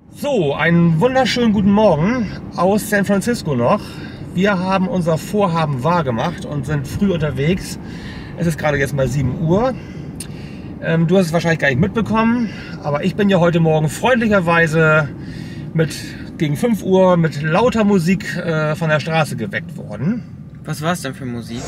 So, einen wunderschönen guten Morgen aus San Francisco noch. Wir haben unser Vorhaben wahrgemacht und sind früh unterwegs. Es ist gerade jetzt mal 7 Uhr. Du hast es wahrscheinlich gar nicht mitbekommen, aber ich bin ja heute Morgen freundlicherweise gegen 5 Uhr mit lauter Musik von der Straße geweckt worden. Was war es denn für Musik?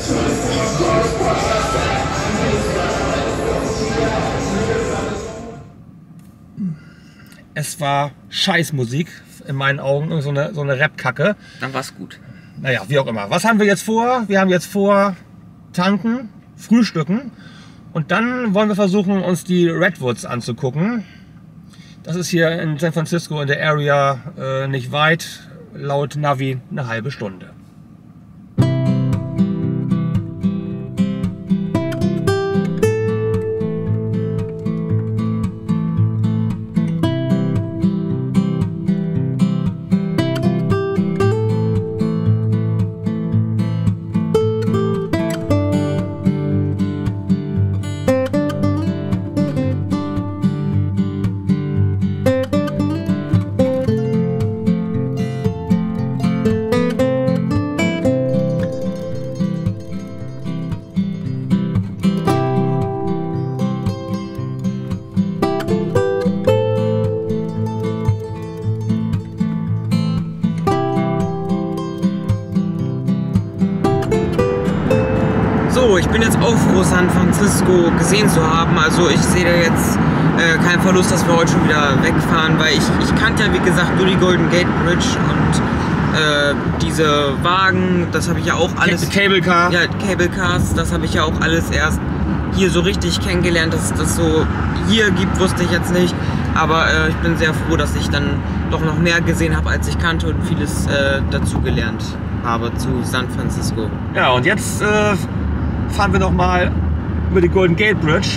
Es war Scheißmusik, in meinen Augen, so eine Rap-Kacke. Dann war's gut. Naja, wie auch immer. Was haben wir jetzt vor? Wir haben jetzt vor, tanken, frühstücken und dann wollen wir versuchen, uns die Redwoods anzugucken. Das ist hier in San Francisco in der Area nicht weit, laut Navi eine halbe Stunde. So, ich bin jetzt auch froh, San Francisco gesehen zu haben. Also ich sehe da jetzt keinen Verlust, dass wir heute schon wieder wegfahren, weil ich kannte ja wie gesagt nur die Golden Gate Bridge und diese Wagen, das habe ich ja auch alles... Cable Car. Ja, Cable Cars, das habe ich ja auch alles erst hier so richtig kennengelernt. Dass es das so hier gibt, wusste ich jetzt nicht. Aber ich bin sehr froh, dass ich dann doch noch mehr gesehen habe, als ich kannte und vieles dazugelernt habe zu San Francisco. Ja, und jetzt fahren wir noch mal über die Golden Gate Bridge.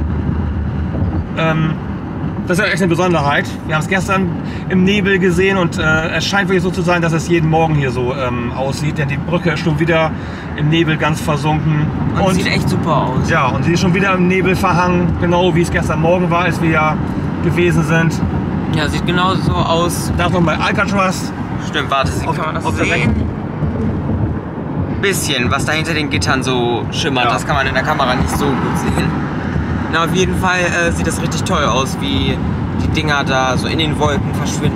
Das ist ja echt eine Besonderheit. Wir haben es gestern im Nebel gesehen und es scheint wirklich so zu sein, dass es jeden Morgen hier so aussieht, denn die Brücke ist schon wieder im Nebel ganz versunken. Und sieht echt super aus. Ja, und sie ist schon wieder im Nebel verhangen, genau wie es gestern Morgen war, als wir ja gewesen sind. Ja, sieht genauso aus. Da ist nochmal Alcatraz. Stimmt, warte, kann man das sehen? Bisschen, was da hinter den Gittern so schimmert, ja. Das kann man in der Kamera nicht so gut sehen. Na, auf jeden Fall sieht das richtig toll aus, wie die Dinger da so in den Wolken verschwinden.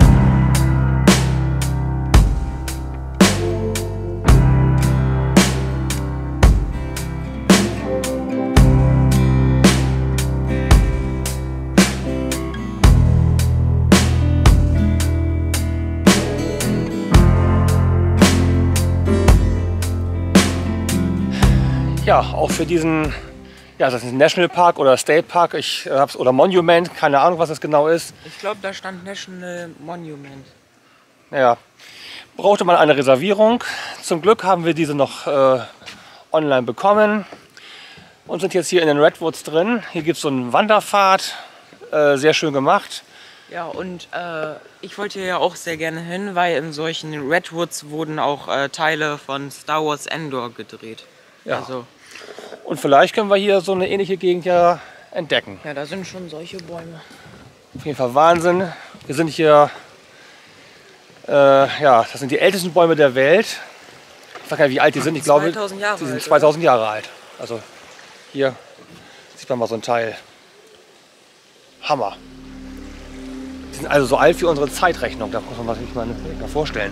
Ja, auch für diesen, ja, das ist ein National Park oder State Park, oder Monument, keine Ahnung, was es genau ist. Ich glaube, da stand National Monument. Ja, brauchte man eine Reservierung. Zum Glück haben wir diese noch online bekommen und sind jetzt hier in den Redwoods drin. Hier gibt es so einen Wanderpfad, sehr schön gemacht. Ja, und ich wollte ja auch sehr gerne hin, weil in solchen Redwoods wurden auch Teile von Star Wars Endor gedreht. Ja. Also. Und vielleicht können wir hier so eine ähnliche Gegend ja entdecken. Ja, da sind schon solche Bäume. Auf jeden Fall Wahnsinn. Wir sind hier, ja, das sind die ältesten Bäume der Welt. Ich weiß gar nicht, wie alt die sind. Ich glaube, 2000 Jahre die sind alt, 2000 Jahre alt. Also hier sieht man mal so ein Teil. Hammer. Die sind also so alt wie unsere Zeitrechnung. Da muss man sich mal vorstellen.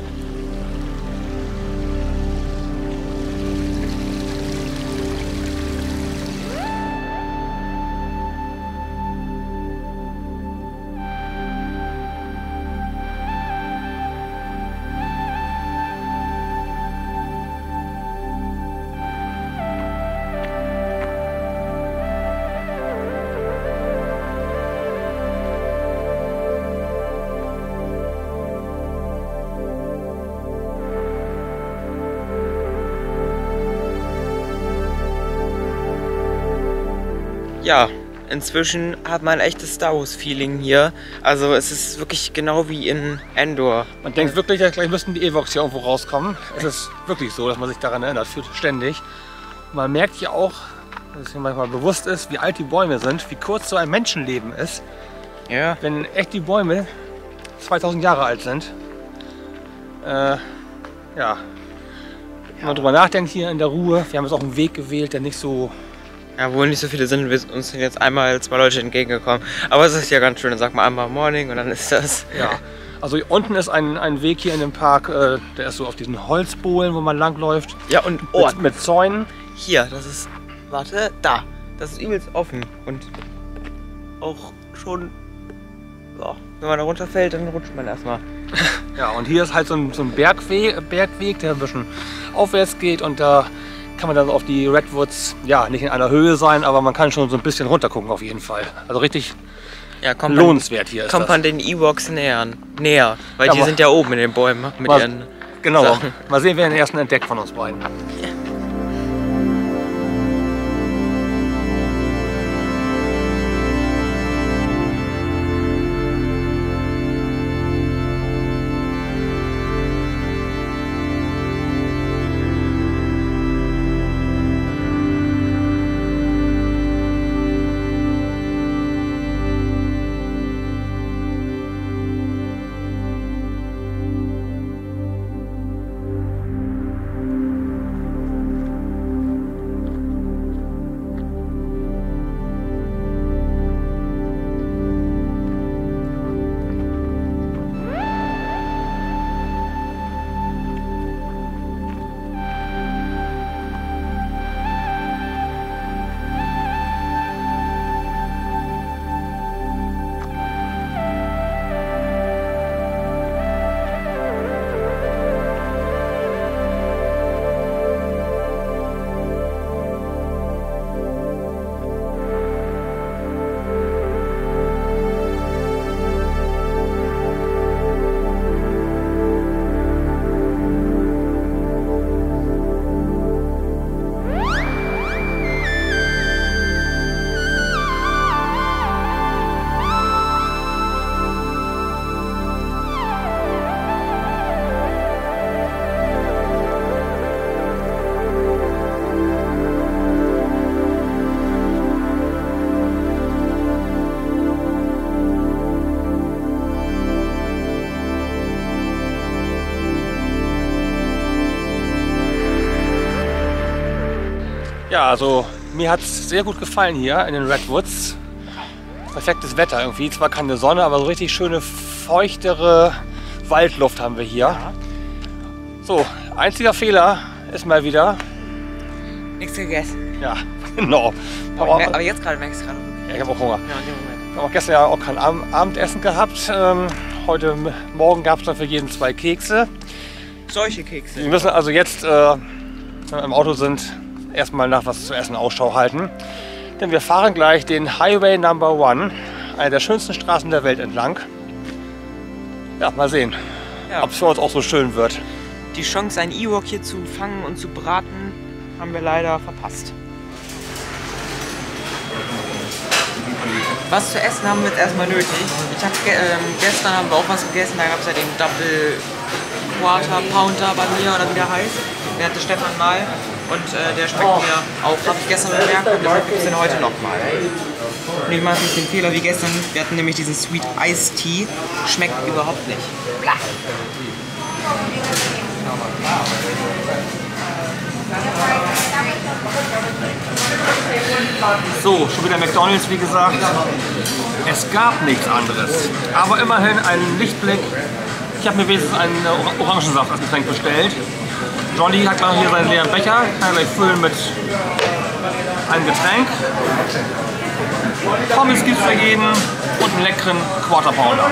Ja, inzwischen hat man ein echtes Star Wars Feeling hier. Also es ist wirklich genau wie in Endor. Man denkt wirklich, dass gleich müssten die Ewoks hier irgendwo rauskommen. Es ist wirklich so, dass man sich daran erinnert, ständig. Man merkt ja auch, dass es mir manchmal bewusst ist, wie alt die Bäume sind, wie kurz so ein Menschenleben ist. Ja. Wenn echt die Bäume 2000 Jahre alt sind. Ja. Wenn man drüber nachdenkt hier in der Ruhe, wir haben jetzt auch einen Weg gewählt, der nicht so... Ja, wo nicht so viele sind, uns sind jetzt einmal 2 Leute entgegengekommen. Aber es ist ja ganz schön, dann sagt man einmal Morning und dann ist das. Ja. Also hier unten ist ein Weg hier in dem Park, der ist so auf diesen Holzbohlen, wo man langläuft. Ja, und mit Zäunen. Hier, das ist, warte, da. Das ist übelst offen und auch schon, so, wenn man da runterfällt, dann rutscht man erstmal. Ja, und hier ist halt so ein Bergweg, der ein bisschen aufwärts geht und da kann man dann auf die Redwoods, ja, nicht in einer Höhe sein, aber man kann schon so ein bisschen runter gucken auf jeden Fall. Also richtig lohnenswert hier ist das. Kommt man den Ewoks näher, weil ja, die sind ja oben in den Bäumen mit ihren genau, Sachen. Mal sehen, wer den ersten entdeckt von uns beiden. Ja. Ja, also mir hat es sehr gut gefallen hier in den Redwoods. Perfektes Wetter irgendwie, zwar keine Sonne, aber so richtig schöne, feuchtere Waldluft haben wir hier. Ja. So, einziger Fehler ist mal wieder... Nichts gegessen. Ja, genau. Aber jetzt gerade merkst du gerade. Ja, ich habe auch Hunger. Ja, in dem Moment. Wir haben auch gestern ja auch kein Abendessen gehabt. Heute Morgen gab es dann für jeden 2 Kekse. Solche Kekse. Wir müssen also jetzt, wenn wir im Auto sind, erstmal nach was zu essen Ausschau halten. Denn wir fahren gleich den Highway Number 1, eine der schönsten Straßen der Welt entlang. Ja, mal sehen, ob es für uns auch so schön wird. Die Chance, einen Ewok hier zu fangen und zu braten, haben wir leider verpasst. Was zu essen haben wir jetzt erstmal nötig. Ich habe gestern haben wir auch was gegessen, da gab es ja den Double Quarter Pounder bei mir oder wie der heißt. Der hatte Stefan mal und der schmeckt mir auch, habe ich gestern bemerkt und deshalb gibt es den heute nochmal. Und ich mache nicht den Fehler wie gestern, wir hatten nämlich diesen Sweet Iced Tea, schmeckt überhaupt nicht. Blah. So, schon wieder McDonald's, wie gesagt. Es gab nichts anderes, aber immerhin einen Lichtblick. Ich habe mir wenigstens einen Orangensaft als Getränk bestellt. Johnny hat gerade hier seinen leeren Becher, kann er gleich füllen mit einem Getränk. Pommes gibt es für jeden und einen leckeren Quarter Pounder.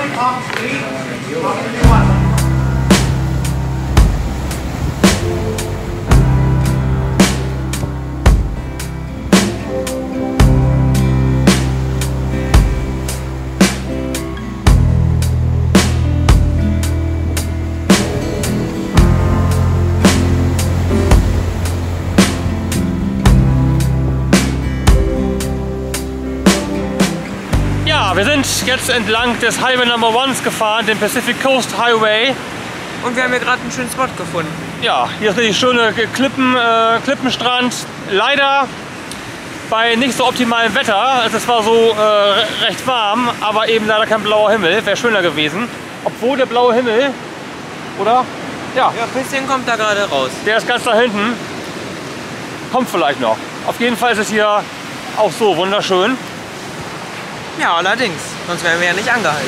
Wir sind jetzt entlang des Highway Number 1 gefahren, den Pacific Coast Highway. Und wir haben hier gerade einen schönen Spot gefunden. Ja, hier ist richtig schöne Klippenstrand. Leider bei nicht so optimalem Wetter. Es ist zwar so recht warm, aber eben leider kein blauer Himmel. Wäre schöner gewesen. Obwohl der blaue Himmel, oder? Ja. Ja, ein bisschen kommt da gerade raus. Der ist ganz da hinten. Kommt vielleicht noch. Auf jeden Fall ist es hier auch so wunderschön. Ja, allerdings. Sonst wären wir ja nicht angehalten.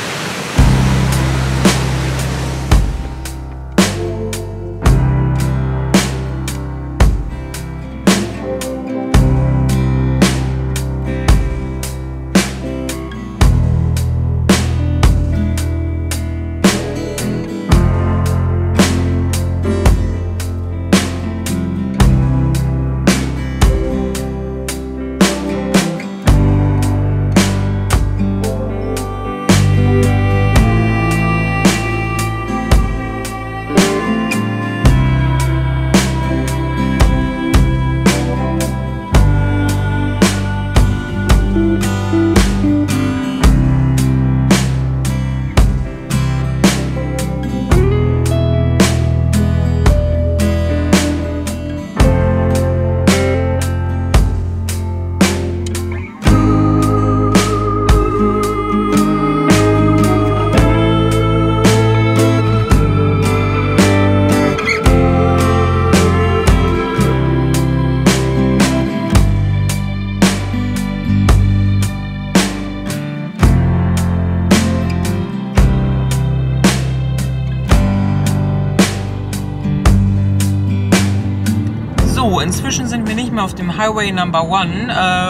Inzwischen sind wir nicht mehr auf dem Highway Number 1.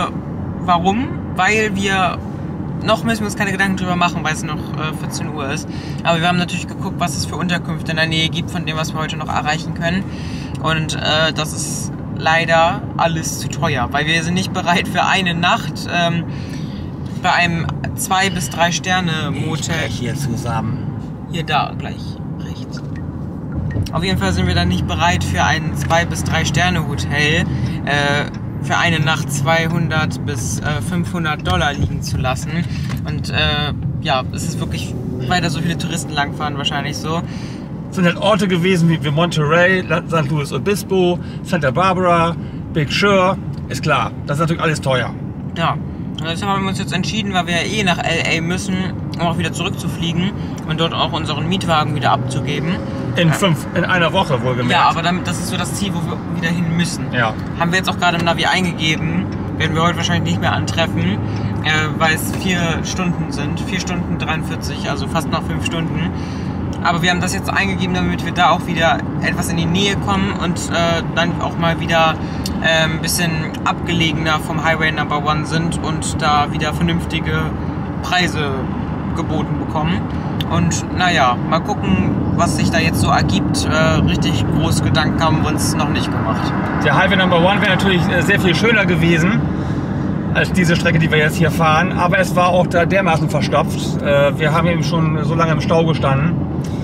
Warum? Weil wir noch müssen wir uns keine Gedanken drüber machen, weil es noch 14 Uhr ist. Aber wir haben natürlich geguckt, was es für Unterkünfte in der Nähe gibt, von dem, was wir heute noch erreichen können. Und das ist leider alles zu teuer, weil wir sind nicht bereit für eine Nacht bei einem 2 bis 3 Sterne Motel. Hier zusammen. Hier da gleich rechts. Auf jeden Fall sind wir dann nicht bereit für ein 2 bis 3 Sterne Hotel für eine Nacht 200 bis 500 $, liegen zu lassen. Und ja, es ist wirklich, weil da so viele Touristen langfahren, wahrscheinlich so. Es sind halt Orte gewesen wie Monterey, St. Louis Obispo, Santa Barbara, Big Sur. Ist klar, das ist natürlich alles teuer. Ja, und deshalb haben wir uns jetzt entschieden, weil wir ja nach LA müssen, um auch wieder zurückzufliegen und dort auch unseren Mietwagen wieder abzugeben. In einer Woche wohlgemerkt. Ja, aber das ist so das Ziel, wo wir wieder hin müssen. Ja. Haben wir jetzt auch gerade im Navi eingegeben, werden wir heute wahrscheinlich nicht mehr antreffen, weil es 4 Stunden sind, 4 Stunden 43, also fast noch 5 Stunden. Aber wir haben das jetzt eingegeben, damit wir da auch wieder etwas in die Nähe kommen und dann auch mal wieder ein bisschen abgelegener vom Highway Number 1 sind und da wieder vernünftige Preise geboten bekommen. Und naja, mal gucken, was sich da jetzt so ergibt. Richtig groß Gedanken haben wir uns noch nicht gemacht. Der Highway Number 1 wäre natürlich sehr viel schöner gewesen als diese Strecke, die wir jetzt hier fahren. Aber es war auch da dermaßen verstopft. Wir haben eben schon so lange im Stau gestanden.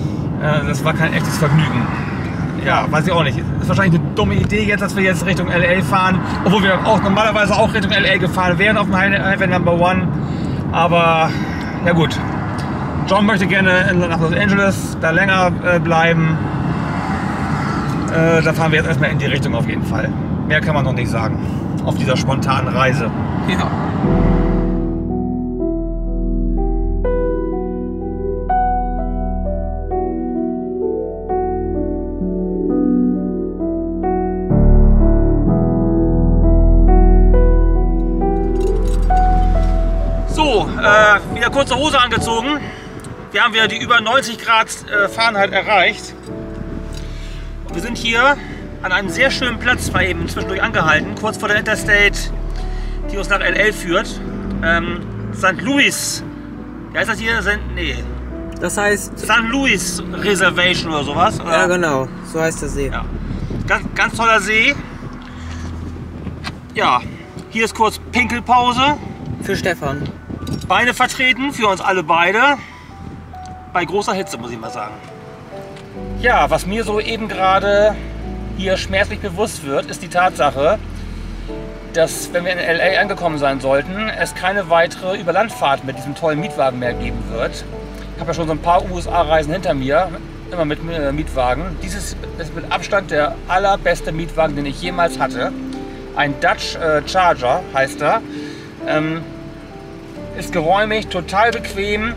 Das war kein echtes Vergnügen. Ja, weiß ich auch nicht. Ist wahrscheinlich eine dumme Idee jetzt, dass wir jetzt Richtung LA fahren. Obwohl wir auch normalerweise auch Richtung LA gefahren wären auf dem Highway Number 1. Aber ja gut. John möchte gerne nach Los Angeles da länger bleiben. Da fahren wir jetzt erstmal in die Richtung auf jeden Fall. Mehr kann man noch nicht sagen auf dieser spontanen Reise. Ja. So, wieder kurze Hose angezogen. Wir haben wieder die über 90 Grad Fahrenheit erreicht. Wir sind hier an einem sehr schönen Platz, mal eben zwischendurch angehalten, kurz vor der Interstate, die uns nach LA führt. St. Louis, wie heißt das hier? Nee. Das heißt St. Louis Reservation oder sowas? Oder? Ja, genau, so heißt der See. Ja. Ganz toller See. Ja, hier ist kurz Pinkelpause. Für Stefan. Beine vertreten, für uns alle beide. Bei großer Hitze, muss ich mal sagen. Ja, was mir so eben gerade hier schmerzlich bewusst wird, ist die Tatsache, dass, wenn wir in LA angekommen sein sollten, es keine weitere Überlandfahrt mit diesem tollen Mietwagen mehr geben wird. Ich habe ja schon so ein paar USA-Reisen hinter mir, immer mit Mietwagen. Dieses ist mit Abstand der allerbeste Mietwagen, den ich jemals hatte. Ein Dutch Charger heißt er. Ist geräumig, total bequem.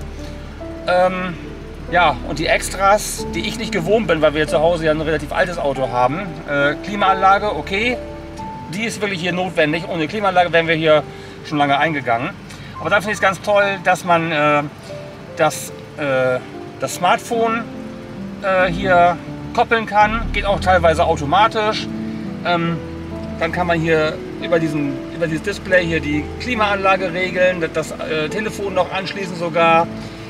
Ja, und die Extras, die ich nicht gewohnt bin, weil wir zu Hause ja ein relativ altes Auto haben. Klimaanlage, okay, die ist wirklich hier notwendig. Ohne Klimaanlage wären wir hier schon lange eingegangen. Aber dann finde ich es ganz toll, dass man das Smartphone hier koppeln kann. Geht auch teilweise automatisch. Dann kann man hier über dieses Display hier die Klimaanlage regeln, das Telefon noch anschließen sogar.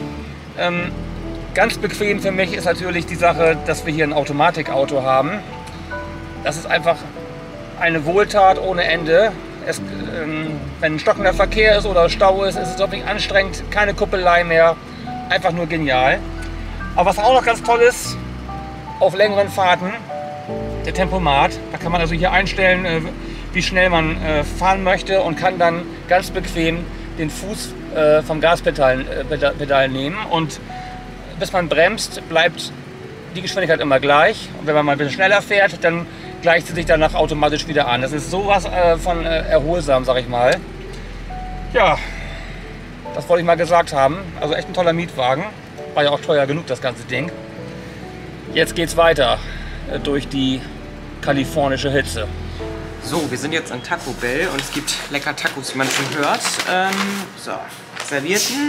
Ganz bequem für mich ist natürlich die Sache, dass wir hier ein Automatikauto haben. Das ist einfach eine Wohltat ohne Ende. Wenn ein stockender Verkehr ist oder Stau ist, ist es wirklich anstrengend, keine Kuppelei mehr. Einfach nur genial. Aber was auch noch ganz toll ist, auf längeren Fahrten, der Tempomat. Da kann man also hier einstellen, wie schnell man fahren möchte und kann dann ganz bequem den Fuß vom Gaspedal nehmen. Und bis man bremst, bleibt die Geschwindigkeit immer gleich. Und wenn man mal ein bisschen schneller fährt, dann gleicht sie sich danach automatisch wieder an. Das ist sowas von erholsam, sag ich mal. Ja, das wollte ich mal gesagt haben. Also echt ein toller Mietwagen. War ja auch teuer genug, das ganze Ding. Jetzt geht's weiter durch die kalifornische Hitze. So, wir sind jetzt an Taco Bell und es gibt lecker Tacos, wie man schon hört. So, Servietten.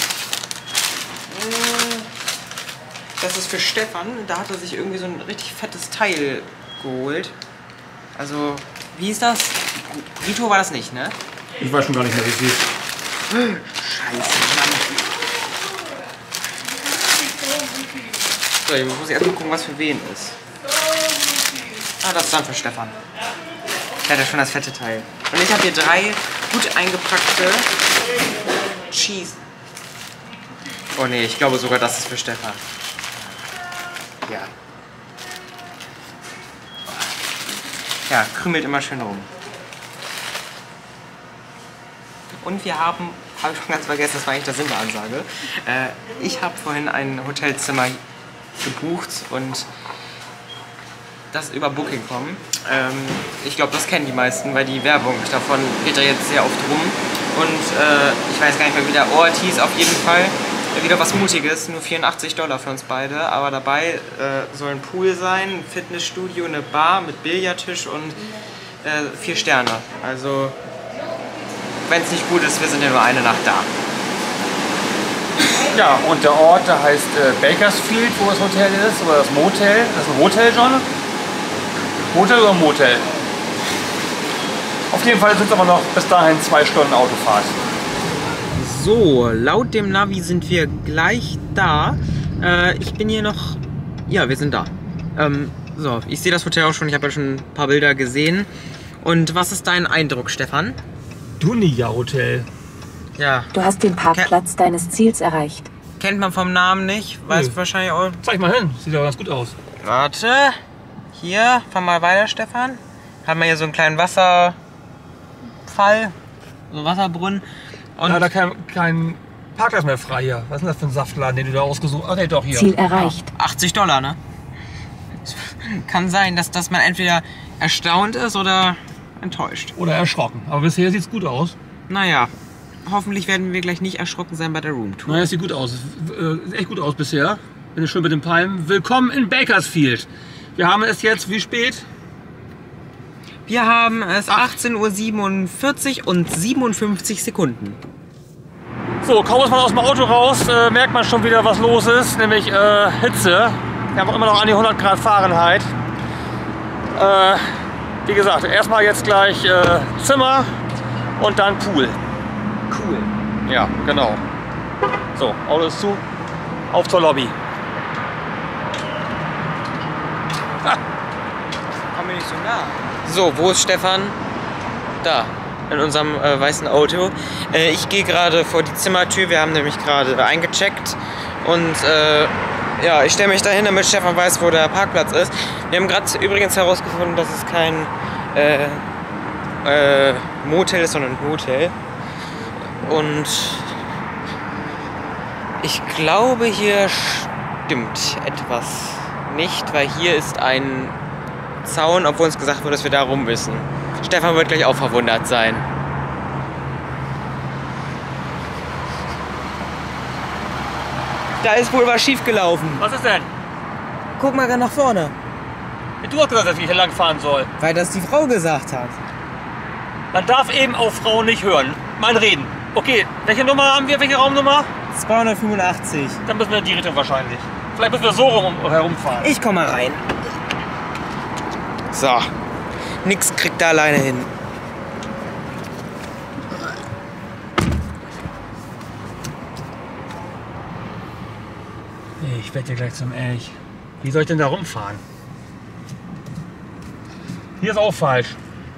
Das ist für Stefan. Da hat er sich irgendwie so ein richtig fettes Teil geholt. Also, wie ist das? Burrito war das nicht, ne? Ich weiß schon gar nicht mehr, wie es hieß. Scheiße, Mann. So, ich muss erst mal gucken, was für wen ist. Ah, das ist dann für Stefan. Der hat ja schon das fette Teil. Und ich habe hier 3 gut eingepackte Cheese. Oh ne, ich glaube sogar, das ist für Stefan. Ja. Ja, krümelt immer schön rum. Und wir habe ich schon ganz vergessen, das war eigentlich der Sinn der Ansage. Ich habe vorhin ein Hotelzimmer gebucht und das über Booking.com. Ich glaube, das kennen die meisten, weil die Werbung davon geht da jetzt sehr oft rum. Und ich weiß gar nicht mehr, wie der Ort hieß, auf jeden Fall. Wieder was Mutiges, nur $84 für uns beide. Aber dabei soll ein Pool sein, ein Fitnessstudio, eine Bar mit Billardtisch und 4 Sterne. Also, wenn es nicht gut ist, wir sind ja nur eine Nacht da. Ja, und der Ort, der heißt Bakersfield, wo das Hotel ist, oder das Motel. Das ist ein Hotel, John? Hotel oder Motel? Auf jeden Fall sind es aber noch bis dahin 2 Stunden Autofahrt. So, laut dem Navi sind wir gleich da. Ich bin hier noch... Ja, wir sind da. So, ich sehe das Hotel auch schon. Ich habe ja schon ein paar Bilder gesehen. Und was ist dein Eindruck, Stefan? Dunia Hotel. Ja. Du hast den Parkplatz deines Ziels erreicht. Kennt man vom Namen nicht. Weiß wahrscheinlich auch... Zeig mal hin. Sieht aber ganz gut aus. Warte. Hier, fahr mal weiter, Stefan. Haben wir hier so einen kleinen Wasserfall. So einen Wasserbrunnen. Und ja, da kein Parkplatz mehr frei hier. Was ist denn das für ein Saftladen, den du da ausgesucht hast? Ach nee, doch hier. Ziel erreicht. $80, ne? Kann sein, dass man entweder erstaunt ist oder enttäuscht. Oder erschrocken. Aber bisher sieht es gut aus. Naja, hoffentlich werden wir gleich nicht erschrocken sein bei der Roomtour. Naja, es sieht gut aus. Sieht echt gut aus bisher. Bin schön mit den Palmen. Willkommen in Bakersfield. Wir haben es jetzt, wie spät? Wir haben es 18:47 Uhr und 57 Sekunden. So, kaum ist man aus dem Auto raus, merkt man schon wieder, was los ist, nämlich Hitze. Wir haben auch immer noch an die 100 Grad Fahrenheit. Wie gesagt, erstmal jetzt gleich Zimmer und dann Pool. Cool. Ja, genau. So, Auto ist zu. Auf zur Lobby. Komm mir nicht so nah. So, wo ist Stefan? Da, in unserem weißen Auto. Ich gehe gerade vor die Zimmertür. Wir haben nämlich gerade eingecheckt. Und ja, ich stelle mich dahin, damit Stefan weiß, wo der Parkplatz ist. Wir haben gerade übrigens herausgefunden, dass es kein Motel ist, sondern ein Hotel. Und ich glaube, hier stimmt etwas nicht, weil hier ist ein Zaun, obwohl uns gesagt wurde, dass wir da rum müssen. Stefan wird gleich auch verwundert sein. Da ist wohl was schief gelaufen. Was ist denn? Guck mal nach vorne. Du hast gesagt, dass ich hier lang fahren soll. Weil das die Frau gesagt hat. Man darf eben auf Frauen nicht hören. Mein Reden. Okay, welche Nummer haben wir? Welche Raumnummer? 285. Dann müssen wir in die Richtung wahrscheinlich. Vielleicht müssen wir so herumfahren. Ich komm mal rein. So. Nix kriegt er alleine hin. Ich werde dir gleich zum Elch. Wie soll ich denn da rumfahren? Hier ist auch falsch.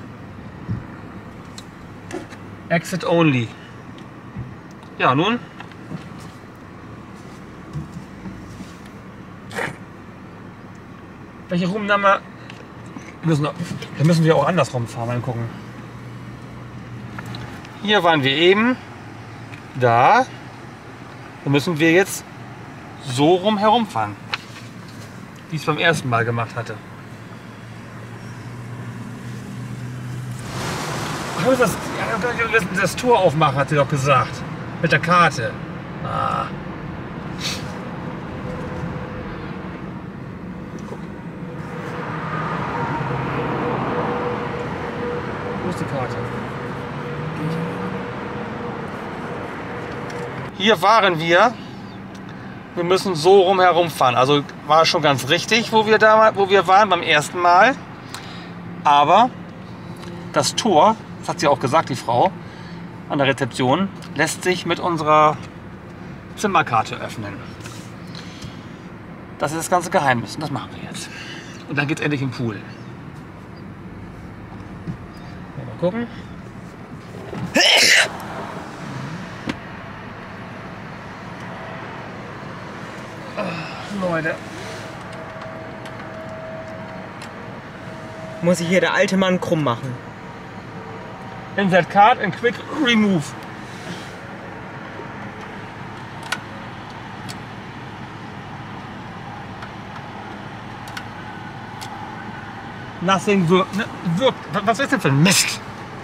Exit only. Ja, nun. Welche Roomnummer? Da müssen wir auch andersrum fahren. Mal gucken. Hier waren wir eben. Da. Da müssen wir jetzt so herumfahren. Wie ich es beim ersten Mal gemacht hatte. Das Tor aufmachen, hat sie doch gesagt. Mit der Karte. Ah. Guck. Wo ist die Karte? Hier waren wir. Wir müssen so herumfahren. Also war schon ganz richtig, wo wir waren beim ersten Mal. Aber das Tor, das hat sie auch gesagt, die Frau an der Rezeption, lässt sich mit unserer Zimmerkarte öffnen. Das ist das ganze Geheimnis und das machen wir jetzt. Und dann geht's endlich im Pool. Mal gucken. Leute. Muss sich hier der alte Mann krumm machen. Insert card and quick remove. Nothing wirkt. Ne, wirkt. Was ist denn für ein Mist?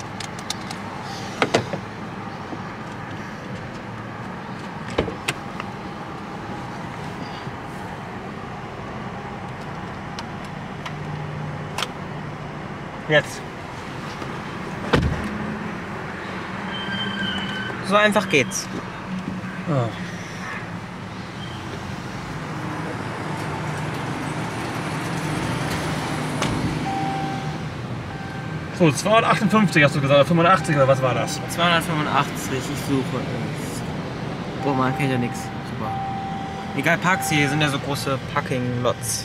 Jetzt. So einfach geht's. Oh. So, 258 hast du gesagt, oder 85 oder was war das? 285, ich suche es. Boah, man kennt ja nichts. Super. Egal, Parks hier sind ja so große Parking-Lots.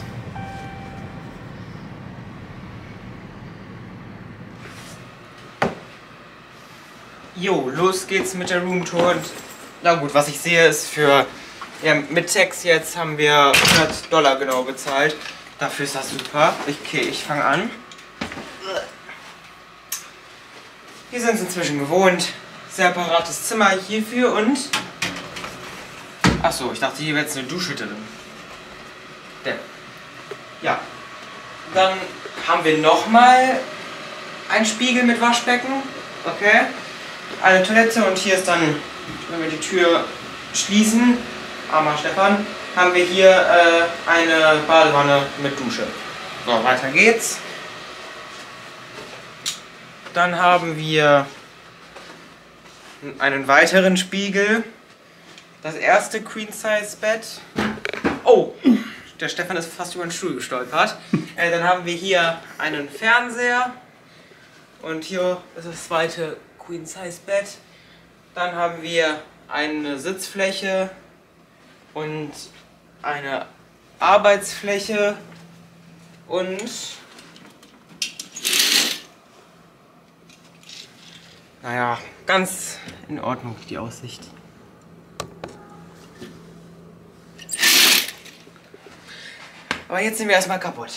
Jo, los geht's mit der Roomtour und na gut, was ich sehe ist für, ja, mit Tax jetzt haben wir $100 genau bezahlt. Dafür ist das super. Okay, ich fange an. Wir sind es inzwischen gewohnt. Separates Zimmer hierfür und... Achso, ich dachte, hier wäre jetzt eine Dusche drin. Ja. Dann haben wir nochmal einen Spiegel mit Waschbecken. Okay. Eine Toilette und hier ist dann, wenn wir die Tür schließen, armer Stefan, haben wir hier eine Badewanne mit Dusche. So, weiter geht's. Dann haben wir einen weiteren Spiegel. Das erste Queen-Size-Bett. Oh, der Stefan ist fast über den Stuhl gestolpert. Dann haben wir hier einen Fernseher. Und hier ist das zweite Queen-Size-Bett. Dann haben wir eine Sitzfläche und eine Arbeitsfläche und naja, ganz in Ordnung die Aussicht. Aber jetzt sind wir erstmal kaputt.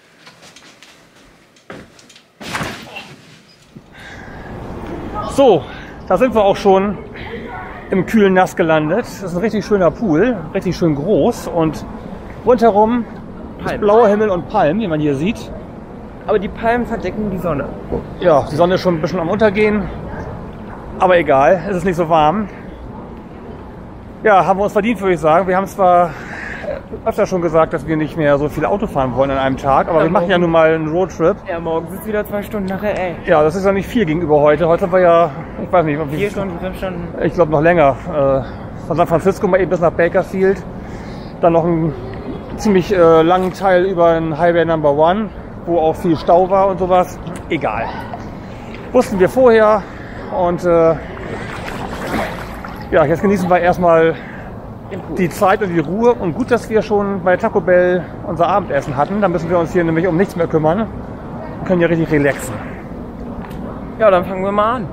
So, da sind wir auch schon im kühlen Nass gelandet. Das ist ein richtig schöner Pool, richtig schön groß und rundherum ist blauer Himmel und Palmen, wie man hier sieht. Aber die Palmen verdecken die Sonne. Ja, die Sonne ist schon ein bisschen am Untergehen. Aber egal, es ist nicht so warm. Ja, haben wir uns verdient, würde ich sagen. Wir haben zwar öfter schon gesagt, dass wir nicht mehr so viel Auto fahren wollen an einem Tag, aber wir machen ja nun mal einen Roadtrip. Ja, morgen sind es wieder 2 Stunden nach L.A. Ja, das ist ja nicht viel gegenüber heute. Heute war ja, ich weiß nicht, 4 Stunden, 5 Stunden. Ich glaube noch länger. Von San Francisco mal eben bis nach Bakersfield. Dann noch einen ziemlich langen Teil über den Highway Number 1, wo auch viel Stau war und sowas. Egal. Wussten wir vorher und ja, jetzt genießen wir erstmal die Zeit und die Ruhe. Und gut, dass wir schon bei Taco Bell unser Abendessen hatten. Da müssen wir uns hier nämlich um nichts mehr kümmern. Wir können ja richtig relaxen. Ja, dann fangen wir mal an.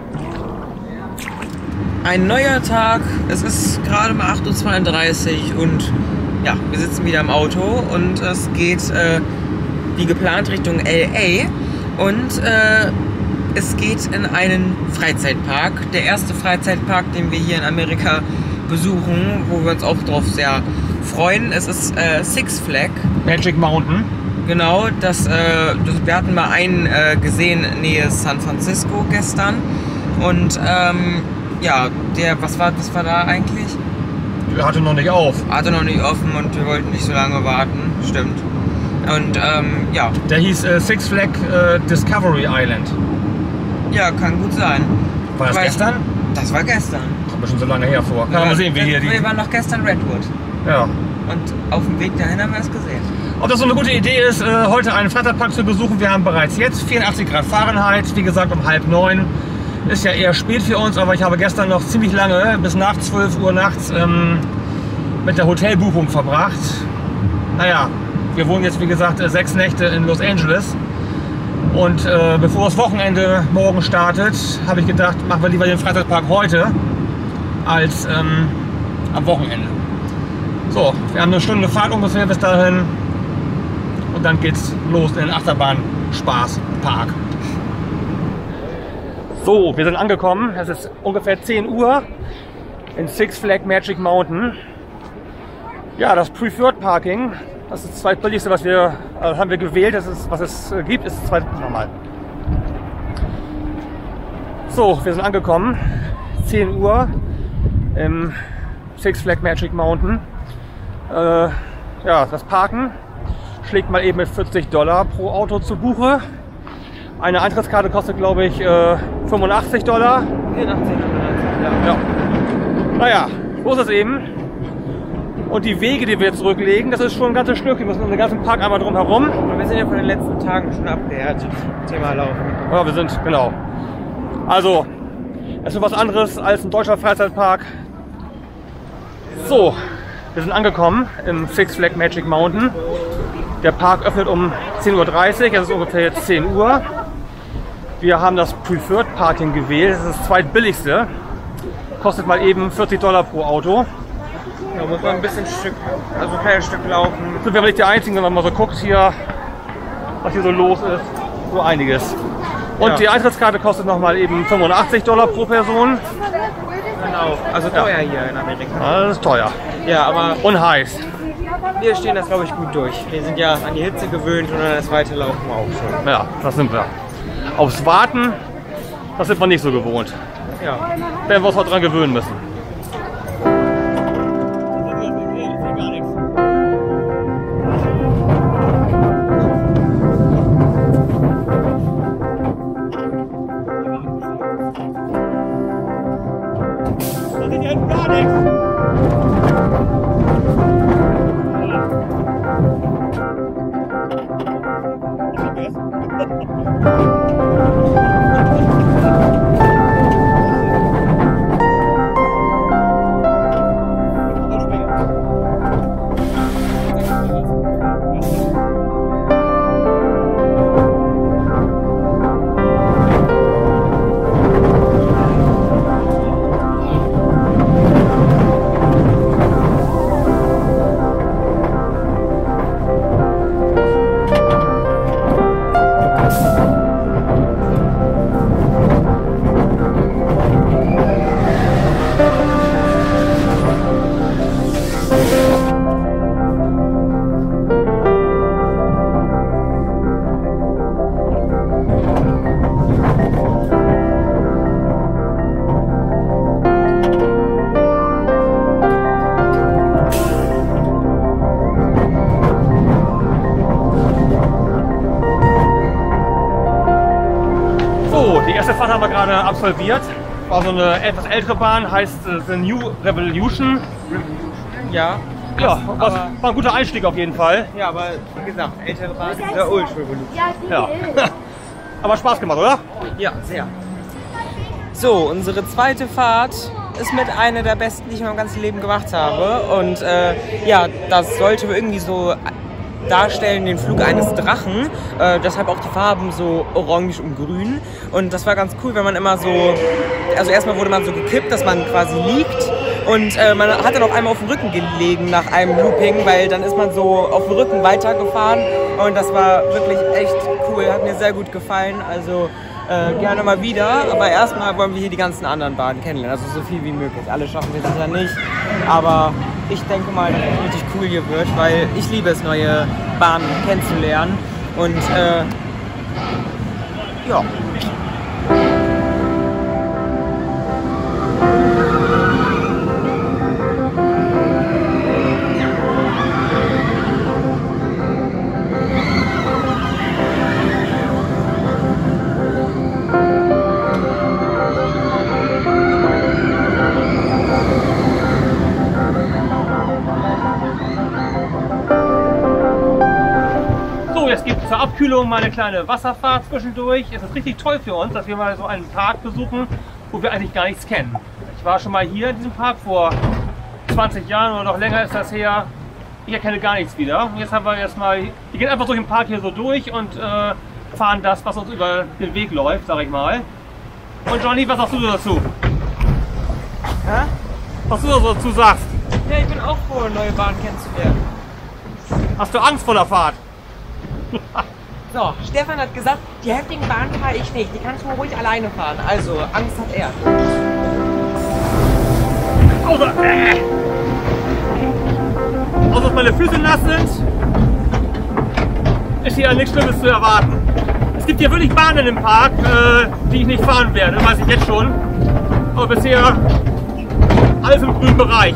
Ein neuer Tag. Es ist gerade mal 8:32 Uhr und ja, wir sitzen wieder im Auto und es geht wie geplant Richtung L.A. und es geht in einen Freizeitpark. Der erste Freizeitpark, den wir hier in Amerika besuchen, wo wir uns auch drauf sehr freuen. Es ist Six Flags Magic Mountain. Genau, wir hatten mal einen gesehen in Nähe San Francisco gestern. Und ja, was war da eigentlich? Der hatte noch nicht auf. Hatte noch nicht offen und wir wollten nicht so lange warten. Stimmt. Und ja. Der hieß Six Flags Discovery Island. Ja, kann gut sein. War das gestern? Das war gestern. Kommt mir schon so lange hervor. Kann man mal sehen, wie hier die... Wir waren noch gestern Redwood. Ja. Und auf dem Weg dahin haben wir es gesehen. Ob das so eine gute Idee ist, heute einen Freizeitpark zu besuchen, wir haben bereits jetzt 84 Grad Fahrenheit, wie gesagt um 8:30. Ist ja eher spät für uns, aber ich habe gestern noch ziemlich lange, bis nach 12 Uhr nachts, mit der Hotelbuchung verbracht. Naja, wir wohnen jetzt wie gesagt 6 Nächte in Los Angeles. Und bevor das Wochenende morgen startet, habe ich gedacht, machen wir lieber den Freizeitpark heute als am Wochenende. So, wir haben eine Stunde Fahrt ungefähr bis dahin und dann geht's los in den Achterbahn-Spaß-Park. So, wir sind angekommen. Es ist ungefähr 10 Uhr in Six Flags Magic Mountain. Ja, das Preferred Parking, das ist das zweitbilligste, was wir haben wir gewählt. Das ist, was es gibt, ist das zweite normal. So, wir sind angekommen. 10 Uhr im Six Flags Magic Mountain. Ja, das Parken schlägt mal eben mit $40 pro Auto zu Buche. Eine Eintrittskarte kostet, glaube ich, $85. 84, ja. Naja, so ist es eben. Und die Wege, die wir zurücklegen, das ist schon ein ganzes Stück. Wir müssen um den ganzen Park einmal drum herum. Und wir sind ja von den letzten Tagen schon abgehärtet. Thema Laufen. Ja, wir sind, genau. Also, es ist was anderes als ein deutscher Freizeitpark. So, wir sind angekommen im Six Flags Magic Mountain. Der Park öffnet um 10:30 Uhr, es ist ungefähr jetzt 10 Uhr. Wir haben das Preferred Parking gewählt, das ist das zweitbilligste. Kostet mal eben $40 pro Auto. Da muss man ein kleines Stück laufen. Sind wir aber nicht die Einzigen, wenn man mal so guckt hier, was hier so los ist. So einiges. Und ja, die Eintrittskarte kostet noch mal eben $85 pro Person. Genau, also teuer hier in Amerika. Ja, das ist teuer. Ja, aber... Und heiß. Wir stehen das, glaube ich, gut durch. Wir sind ja an die Hitze gewöhnt und an das weite Laufen auch schon. Ja, das sind wir. Aufs Warten, das sind wir nicht so gewohnt. Ja. Werden wir uns heute dran gewöhnen müssen. Das sieht ja gar nichts. Bahn haben wir gerade absolviert. War so eine etwas ältere Bahn, heißt The New Revolution. Ja. Ja, war ein guter Einstieg auf jeden Fall. Ja, aber wie gesagt, ältere Bahn ist der Old Revolution. Ja. Aber Spaß gemacht, oder? Ja, sehr. So, unsere zweite Fahrt ist mit einer der besten, die ich in meinem ganzen Leben gemacht habe. Und ja, das sollte irgendwie so darstellen den Flug eines Drachen. Deshalb auch die Farben so orange und grün. Und das war ganz cool, wenn man immer so, also erstmal wurde man so gekippt, dass man quasi liegt. Und man hat dann auf einmal auf dem Rücken gelegen nach einem Looping, weil dann ist man so auf dem Rücken weitergefahren. Und das war wirklich echt cool, hat mir sehr gut gefallen. Also gerne mal wieder, aber erstmal wollen wir hier die ganzen anderen Bahnen kennenlernen, also so viel wie möglich. Alle schaffen wir sicher nicht, aber ich denke mal, dass es richtig cool hier wird, weil ich liebe es, neue Bahnen kennenzulernen und ja. Jetzt gibt es zur Abkühlung mal eine kleine Wasserfahrt zwischendurch. Es ist richtig toll für uns, dass wir mal so einen Park besuchen, wo wir eigentlich gar nichts kennen. Ich war schon mal hier in diesem Park vor 20 Jahren oder noch länger ist das her. Ich erkenne gar nichts wieder. Und jetzt haben wir erstmal, wir gehen einfach durch den Park hier so durch und fahren das, was uns über den Weg läuft, sag ich mal. Und Johnny, was sagst du dazu? Hä? Was du dazu sagst? Ja, ich bin auch froh, neue Bahnen kennenzulernen. Hast du Angst vor der Fahrt? So, Stefan hat gesagt, die heftigen Bahnen fahre ich nicht, die kannst du ruhig alleine fahren. Also, Angst hat er. Außer dass meine Füße nass sind, ist hier nichts Schlimmes zu erwarten. Es gibt hier wirklich Bahnen im Park, die ich nicht fahren werde, weiß ich jetzt schon. Aber bisher alles im grünen Bereich.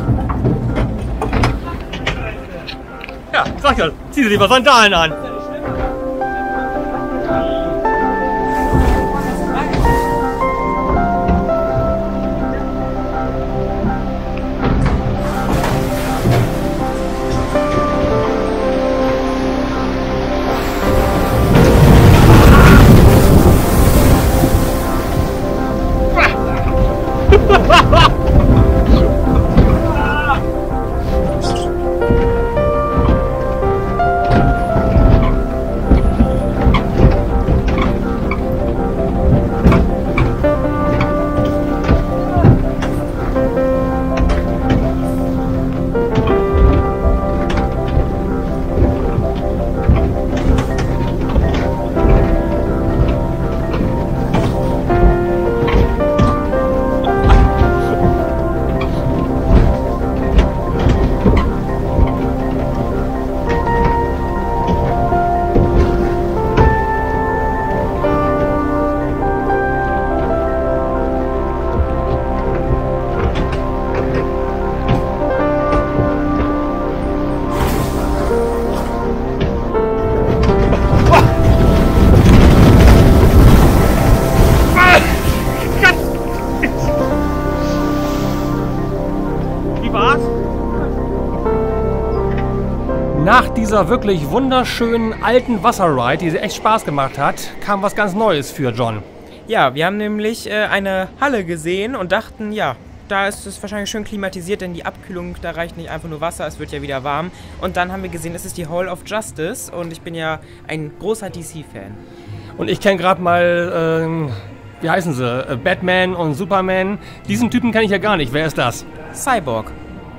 Ja, ich sag ja, zieh dir lieber Sandalen an. Nach dieser wirklich wunderschönen alten Wasserride, die echt Spaß gemacht hat, kam was ganz Neues für John. Ja, wir haben nämlich eine Halle gesehen und dachten, ja, da ist es wahrscheinlich schön klimatisiert, denn die Abkühlung, da reicht nicht einfach nur Wasser, es wird ja wieder warm. Und dann haben wir gesehen, es ist die Hall of Justice und ich bin ja ein großer DC-Fan. Und ich kenne gerade mal, wie heißen sie, Batman und Superman. Diesen Typen kenne ich ja gar nicht. Wer ist das? Cyborg.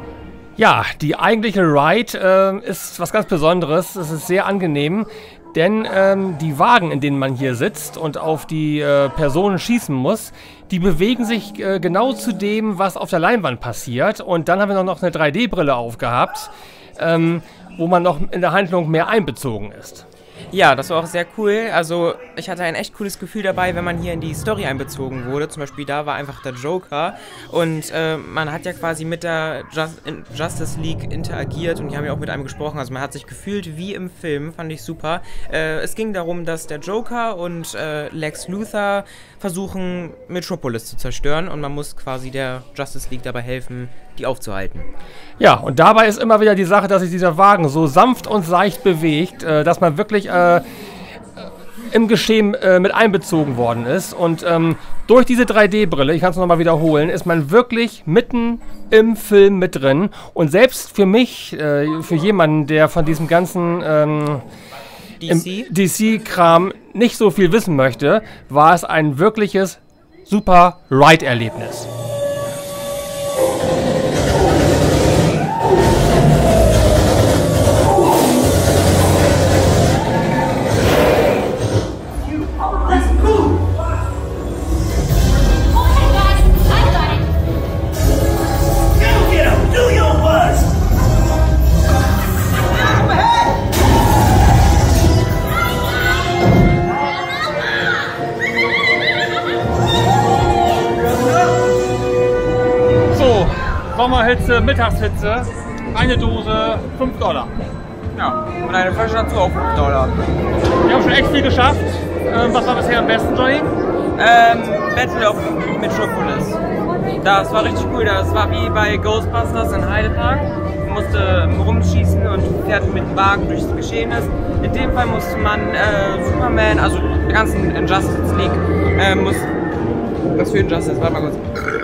Ja, die eigentliche Ride ist was ganz Besonderes. Es ist sehr angenehm, denn die Wagen, in denen man hier sitzt und auf die Personen schießen muss, die bewegen sich genau zu dem, was auf der Leinwand passiert. Und dann haben wir noch eine 3D-Brille aufgehabt, wo man noch in der Handlung mehr einbezogen ist. Ja, das war auch sehr cool. Also ich hatte ein echt cooles Gefühl dabei, wenn man hier in die Story einbezogen wurde. Zum Beispiel da war einfach der Joker und man hat ja quasi mit der Justice League interagiert und die haben ja auch mit einem gesprochen. Also man hat sich gefühlt wie im Film, fand ich super. Es ging darum, dass der Joker und Lex Luthor versuchen, Metropolis zu zerstören und man muss quasi der Justice League dabei helfen, die aufzuhalten. Ja, und dabei ist immer wieder die Sache, dass sich dieser Wagen so sanft und seicht bewegt, dass man wirklich im Geschehen mit einbezogen worden ist. Und durch diese 3D-Brille, ich kann es nochmal wiederholen, ist man wirklich mitten im Film mit drin. Und selbst für mich, für jemanden, der von diesem ganzen DC-Kram nicht so viel wissen möchte, war es ein wirkliches super Ride-Erlebnis. Sommerhitze, Mittagshitze, eine Dose, $5. Ja, und eine Flasche dazu auch $5. Wir haben schon echt viel geschafft. Was war bisher am besten, Johnny? Battle of Metropolis. Das war richtig cool. Das war wie bei Ghostbusters in Heidepark. Man musste rumschießen und fährt mit dem Wagen durchs Geschehnis. In dem Fall musste man Superman, also der ganzen Injustice League, was für Injustice? Warte mal kurz.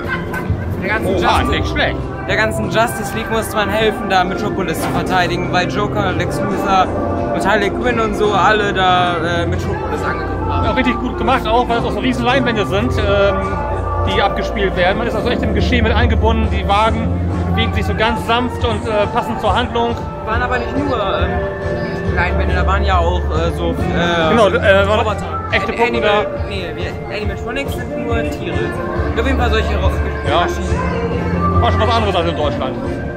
Der ganzen Justice League musste man helfen, da Metropolis zu verteidigen, weil Joker, Lex Luthor und Harley Quinn und so alle da Metropolis angegriffen haben. Ja, richtig gut gemacht auch, weil es auch so riesen Leinwände sind, die abgespielt werden. Man ist also echt im Geschehen mit eingebunden, die Wagen bewegen sich so ganz sanft und passend zur Handlung. Waren aber nicht nur Leinwände, da waren ja auch so Roboter. Echte Puppen da. Animatronics sind nur Tiere. Auf jeden Fall solche Maschinen. War schon was anderes als in Deutschland.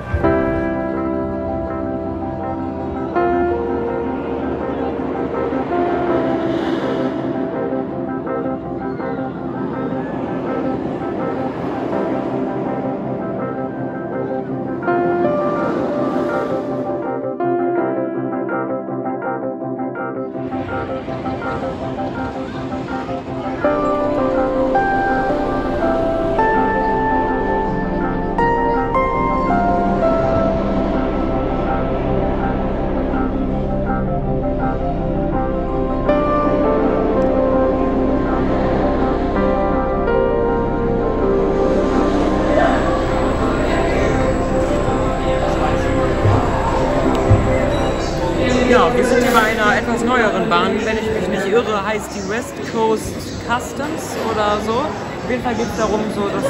Wir sind hier bei einer etwas neueren Bahn, wenn ich mich nicht irre, heißt die West Coast Customs oder so. Auf jeden Fall geht es darum, so, dass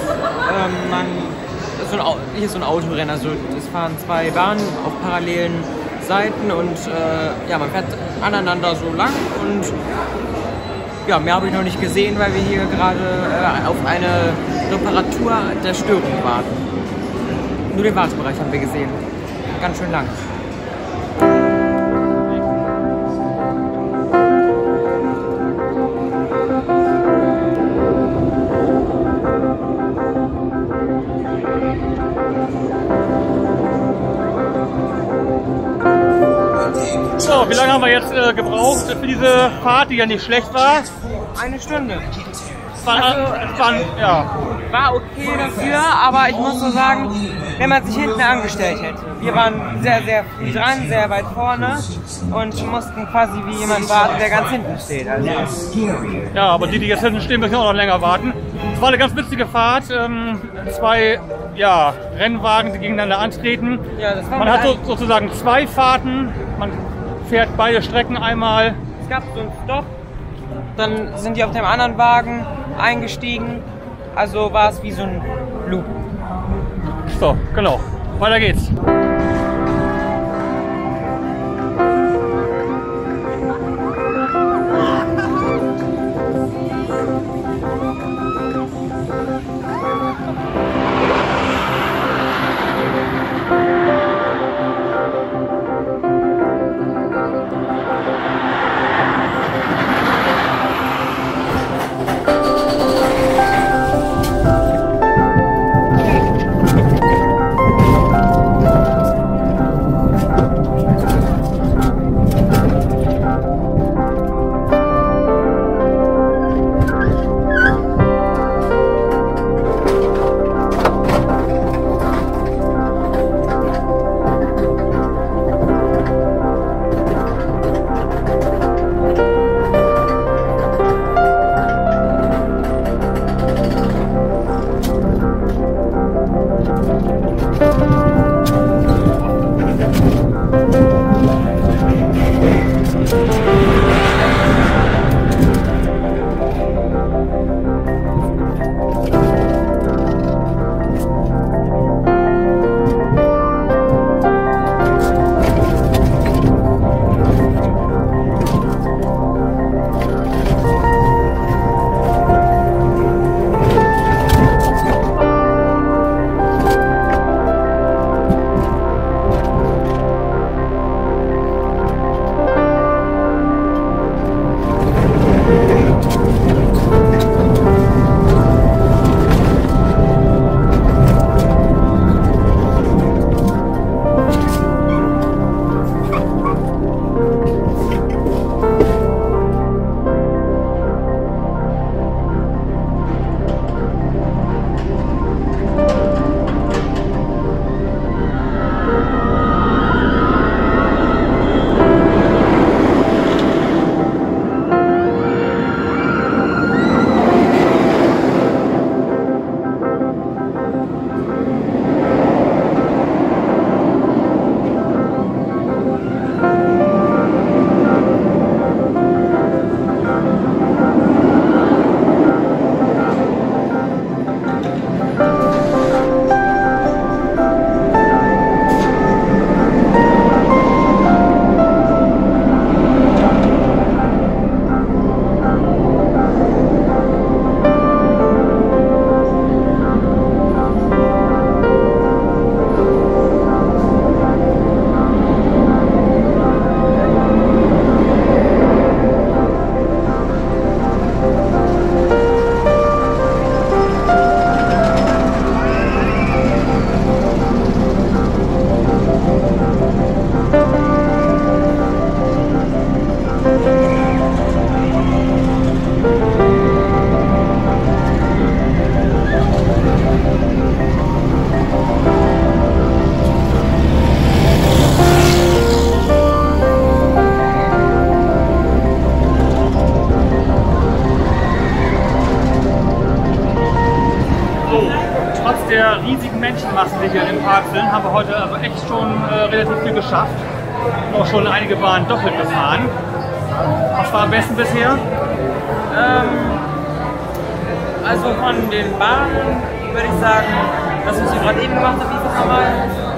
hier ist so ein Autorennen, also es fahren zwei Bahnen auf parallelen Seiten und ja, man fährt aneinander so lang und ja, mehr habe ich noch nicht gesehen, weil wir hier gerade auf eine Reparatur der Störung warten. Nur den Wartebereich haben wir gesehen. Ganz schön lang. So, wie lange haben wir jetzt gebraucht für diese Fahrt, die ja nicht schlecht war? Eine Stunde. War okay dafür, aber ich muss so sagen, wenn man sich hinten angestellt hätte. Wir waren sehr, sehr früh dran, sehr weit vorne und mussten quasi wie jemand warten, der ganz hinten steht. Also. Ja, aber die jetzt hinten stehen, müssen auch noch länger warten. Es war eine ganz witzige Fahrt. Zwei Rennwagen, die gegeneinander antreten. Ja, das war man hat sozusagen zwei Fahrten. Man fährt beide Strecken einmal. Es gab so einen Stopp. Dann sind die auf dem anderen Wagen eingestiegen. Also war es wie so ein Loop. So, genau. Weiter geht's. Park sind, haben wir heute also echt schon relativ viel geschafft. Auch schon einige Bahnen doppelt gefahren. Was war am besten bisher? Also von den Bahnen würde ich sagen, das, was wir gerade eben gemacht haben, wie das nochmal?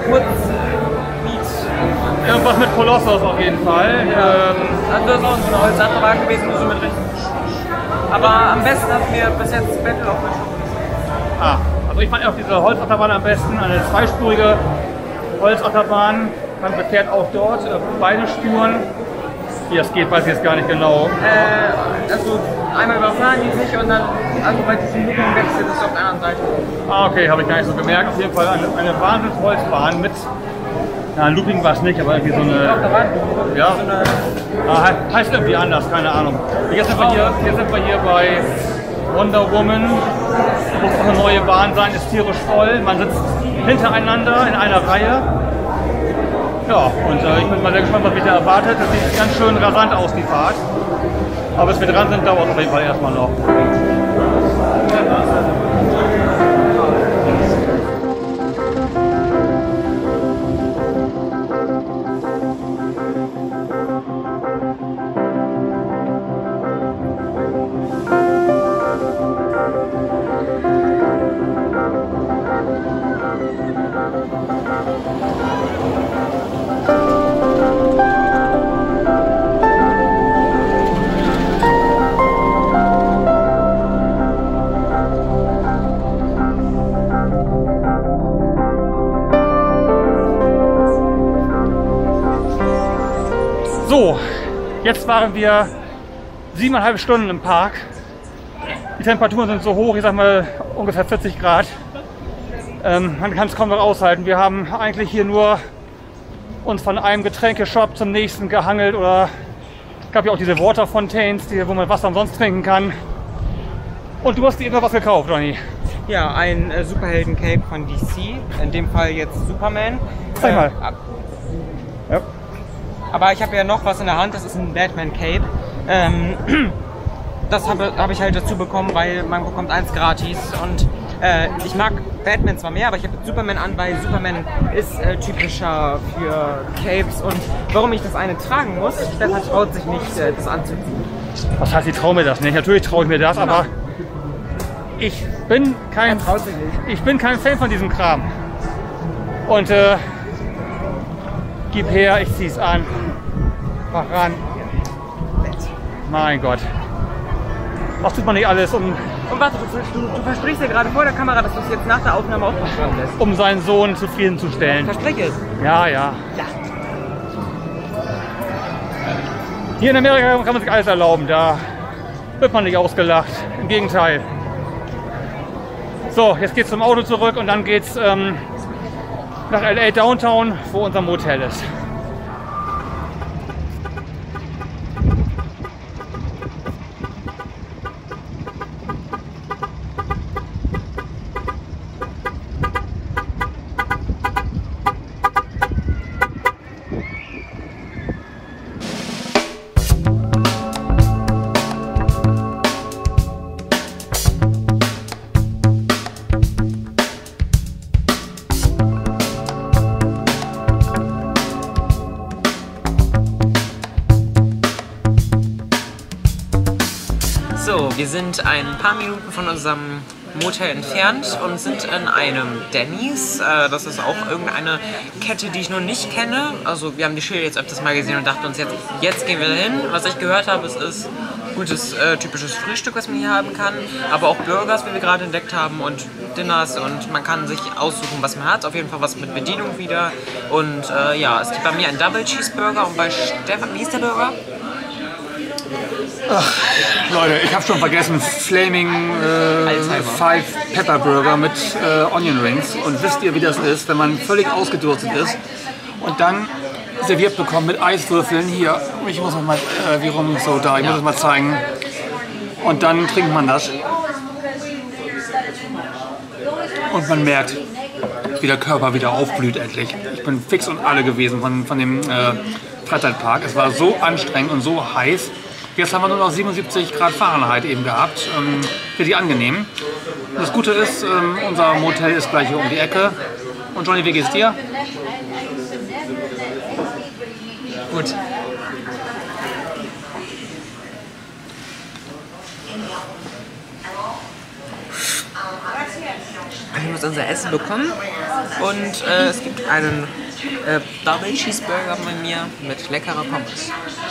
Irgendwas mit Kolossos auf jeden Fall. Also das ist auch so eine Holzachterbahn gewesen, nur so mit richtig. Aber am besten hat mir bis jetzt Battle of the Also ich fand auch diese Holzachterbahn am besten, eine zweispurige Holzachterbahn. Man fährt auch dort beide Spuren. Wie das geht, weiß ich jetzt gar nicht genau. Also einmal überfahren die sich und dann, also bei diesem Looping wechselt es auf der anderen Seite. Okay, habe ich gar nicht so gemerkt. Auf jeden Fall eine Wahnsinns-Holzbahn mit, na, Looping war es nicht, aber irgendwie so eine, ja, heißt irgendwie anders, keine Ahnung. Jetzt sind wir hier bei Wonder Woman. Muss auch eine neue Bahn sein, ist tierisch voll. Man sitzt hintereinander in einer Reihe. Ja, und ich bin mal sehr gespannt, was mich da erwartet. Das sieht ganz schön rasant aus, die Fahrt. Aber bis wir dran sind, dauert es auf jeden Fall erstmal noch. So, jetzt waren wir 7,5 Stunden im Park. Die Temperaturen sind so hoch, ich sag mal ungefähr 40 Grad. Man kann es kaum noch aushalten. Wir haben eigentlich hier nur uns von einem Getränkeshop zum nächsten gehangelt, oder es gab ja auch diese Waterfontaines, wo man Wasser umsonst trinken kann. Und du hast dir immer was gekauft, Ronny? Ja, ein Superhelden-Cape von DC, in dem Fall jetzt Superman. Zeig mal. Ja. Aber ich habe ja noch was in der Hand, das ist ein Batman-Cape. Das hab ich halt dazu bekommen, weil man bekommt eins gratis. Und ich mag Batman zwar mehr, aber ich habe jetzt Superman an, weil Superman ist typischer für Capes. Und warum ich das eine tragen muss, Stefan traut sich nicht, das anzuziehen. Was heißt, ich traue mir das nicht? Natürlich traue ich mir das, aber ich bin kein Fan von diesem Kram. Und gib her, ich zieh's an. Mach ran. Mein Gott. Was tut man nicht alles, Und warte, du versprichst ja gerade vor der Kamera, dass du es jetzt nach der Aufnahme ausprobieren lässt. um seinen Sohn zufriedenzustellen? Versprich es. Ja, ja. Hier in Amerika kann man sich alles erlauben, da wird man nicht ausgelacht. Im Gegenteil. So, jetzt geht's zum Auto zurück und dann geht's nach LA Downtown, wo unser Motel ist. So, wir sind ein paar Minuten von unserem Motel entfernt und sind in einem Denny's. Das ist auch irgendeine Kette, die ich noch nicht kenne. Also wir haben die Schilder jetzt öfters mal gesehen und dachten uns, jetzt gehen wir dahin. Was ich gehört habe, es ist gutes, typisches Frühstück, was man hier haben kann. Aber auch Burgers, wie wir gerade entdeckt haben, und Dinners, und man kann sich aussuchen, was man hat. Auf jeden Fall was mit Bedienung wieder. Und ja, es gibt bei mir einen Double Cheeseburger und bei Stefan, wie ist der Burger? Ach, Leute, ich habe schon vergessen, Flaming 5 Pepper Burger mit Onion Rings. Und wisst ihr, wie das ist, wenn man völlig ausgedurstet ist und dann serviert bekommt mit Eiswürfeln. Hier, ich muss noch mal, wie rum so da, ich muss es mal zeigen. Und dann trinkt man das. Und man merkt, wie der Körper wieder aufblüht endlich. Ich bin fix und alle gewesen von dem Freizeitpark. Es war so anstrengend und so heiß. Jetzt haben wir nur noch 77 Grad Fahrenheit eben gehabt. Richtig angenehm. Das Gute ist, unser Motel ist gleich hier um die Ecke. Und Johnny, wie geht's dir? Gut. Wir haben jetzt unser Essen bekommen und es gibt einen Double Cheeseburger bei mir mit leckerer Pommes.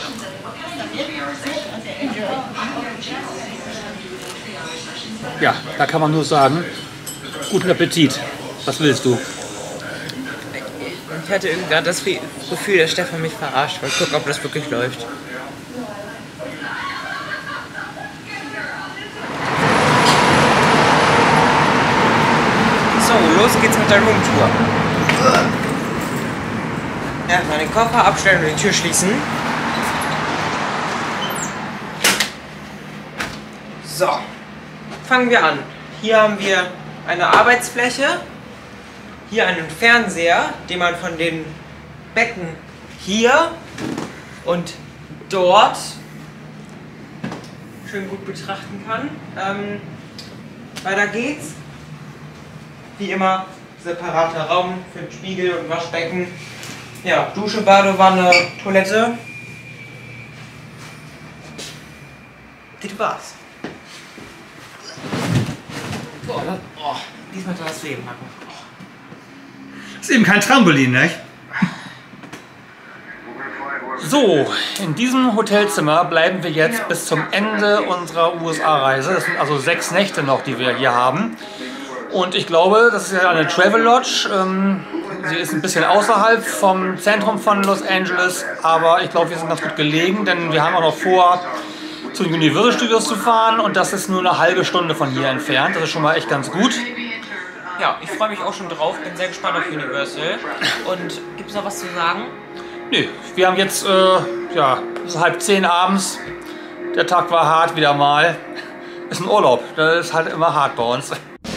Ja, da kann man nur sagen, guten Appetit. Was willst du? Ich hatte irgendwie gerade das Gefühl, dass Stefan mich verarscht. Mal gucken, ob das wirklich läuft. So, los geht's mit der Roomtour. Erstmal den Koffer abstellen und die Tür schließen. So, fangen wir an. Hier haben wir eine Arbeitsfläche. Hier einen Fernseher, den man von den Betten hier und dort schön gut betrachten kann. Weiter geht's. Wie immer separater Raum für den Spiegel und Waschbecken. Ja, Dusche, Badewanne, Toilette. Das war's. Oh, diesmal tut das weh im Nacken. Ist eben kein Trampolin, nicht? So, in diesem Hotelzimmer bleiben wir jetzt bis zum Ende unserer USA-Reise. Das sind also 6 Nächte noch, die wir hier haben. Und ich glaube, das ist ja eine Travelodge. Sie ist ein bisschen außerhalb vom Zentrum von Los Angeles, aber ich glaube, wir sind ganz gut gelegen, denn wir haben auch noch vor, zu den Universal Studios zu fahren und das ist nur eine halbe Stunde von hier entfernt. Das ist schon mal echt ganz gut. Ja, ich freue mich auch schon drauf, bin sehr gespannt auf Universal. Und gibt es noch was zu sagen? Nee, wir haben jetzt, ja, es ist 9:30 abends. Der Tag war hart wieder mal. Ist ein Urlaub, das ist halt immer hart bei uns.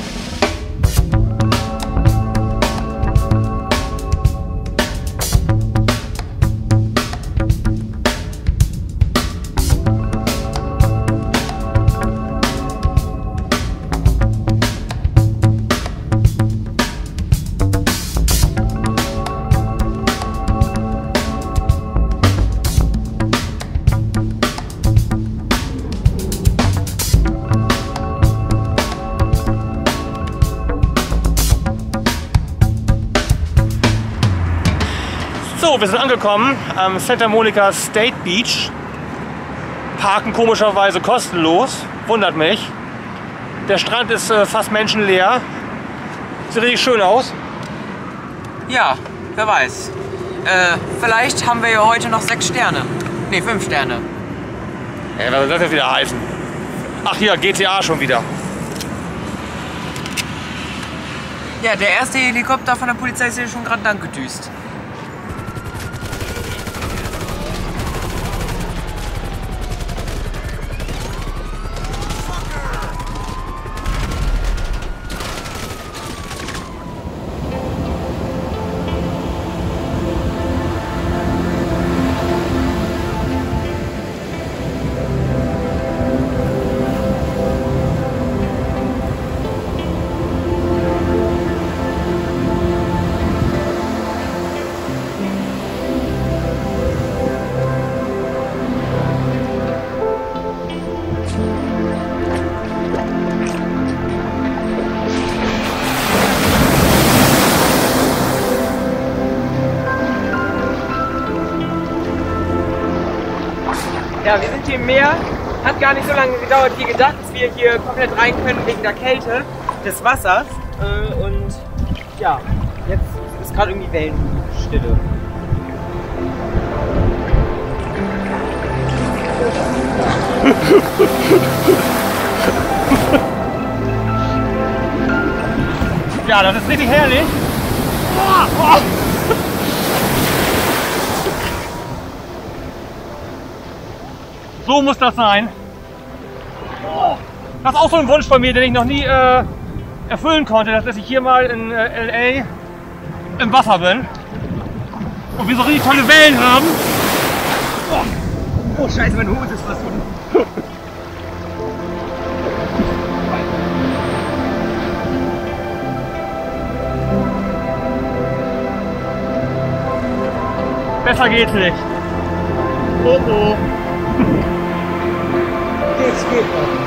So, wir sind angekommen am Santa Monica State Beach. Parken komischerweise kostenlos, wundert mich. Der Strand ist fast menschenleer. Sieht richtig schön aus. Ja, wer weiß. Vielleicht haben wir ja heute noch 6 Sterne. Ne, 5 Sterne. Ja, was soll das jetzt wieder heißen? Ach hier, GTA schon wieder. Ja, der erste Helikopter von der Polizei ist hier schon gerade lang gedüst. Ja, wir sind hier im Meer. Hat gar nicht so lange gedauert wie gedacht, dass wir hier komplett rein können wegen der Kälte des Wassers. Und ja, jetzt ist gerade irgendwie Wellenstille. Ja, das ist richtig herrlich. Oh. So muss das sein. Das ist auch so ein Wunsch von mir, den ich noch nie erfüllen konnte, dass ich hier mal in LA im Wasser bin und wir so richtig tolle Wellen haben. Oh Scheiße, meine Hose ist fast unten. Besser geht's nicht. Oh oh. Jetzt geht noch.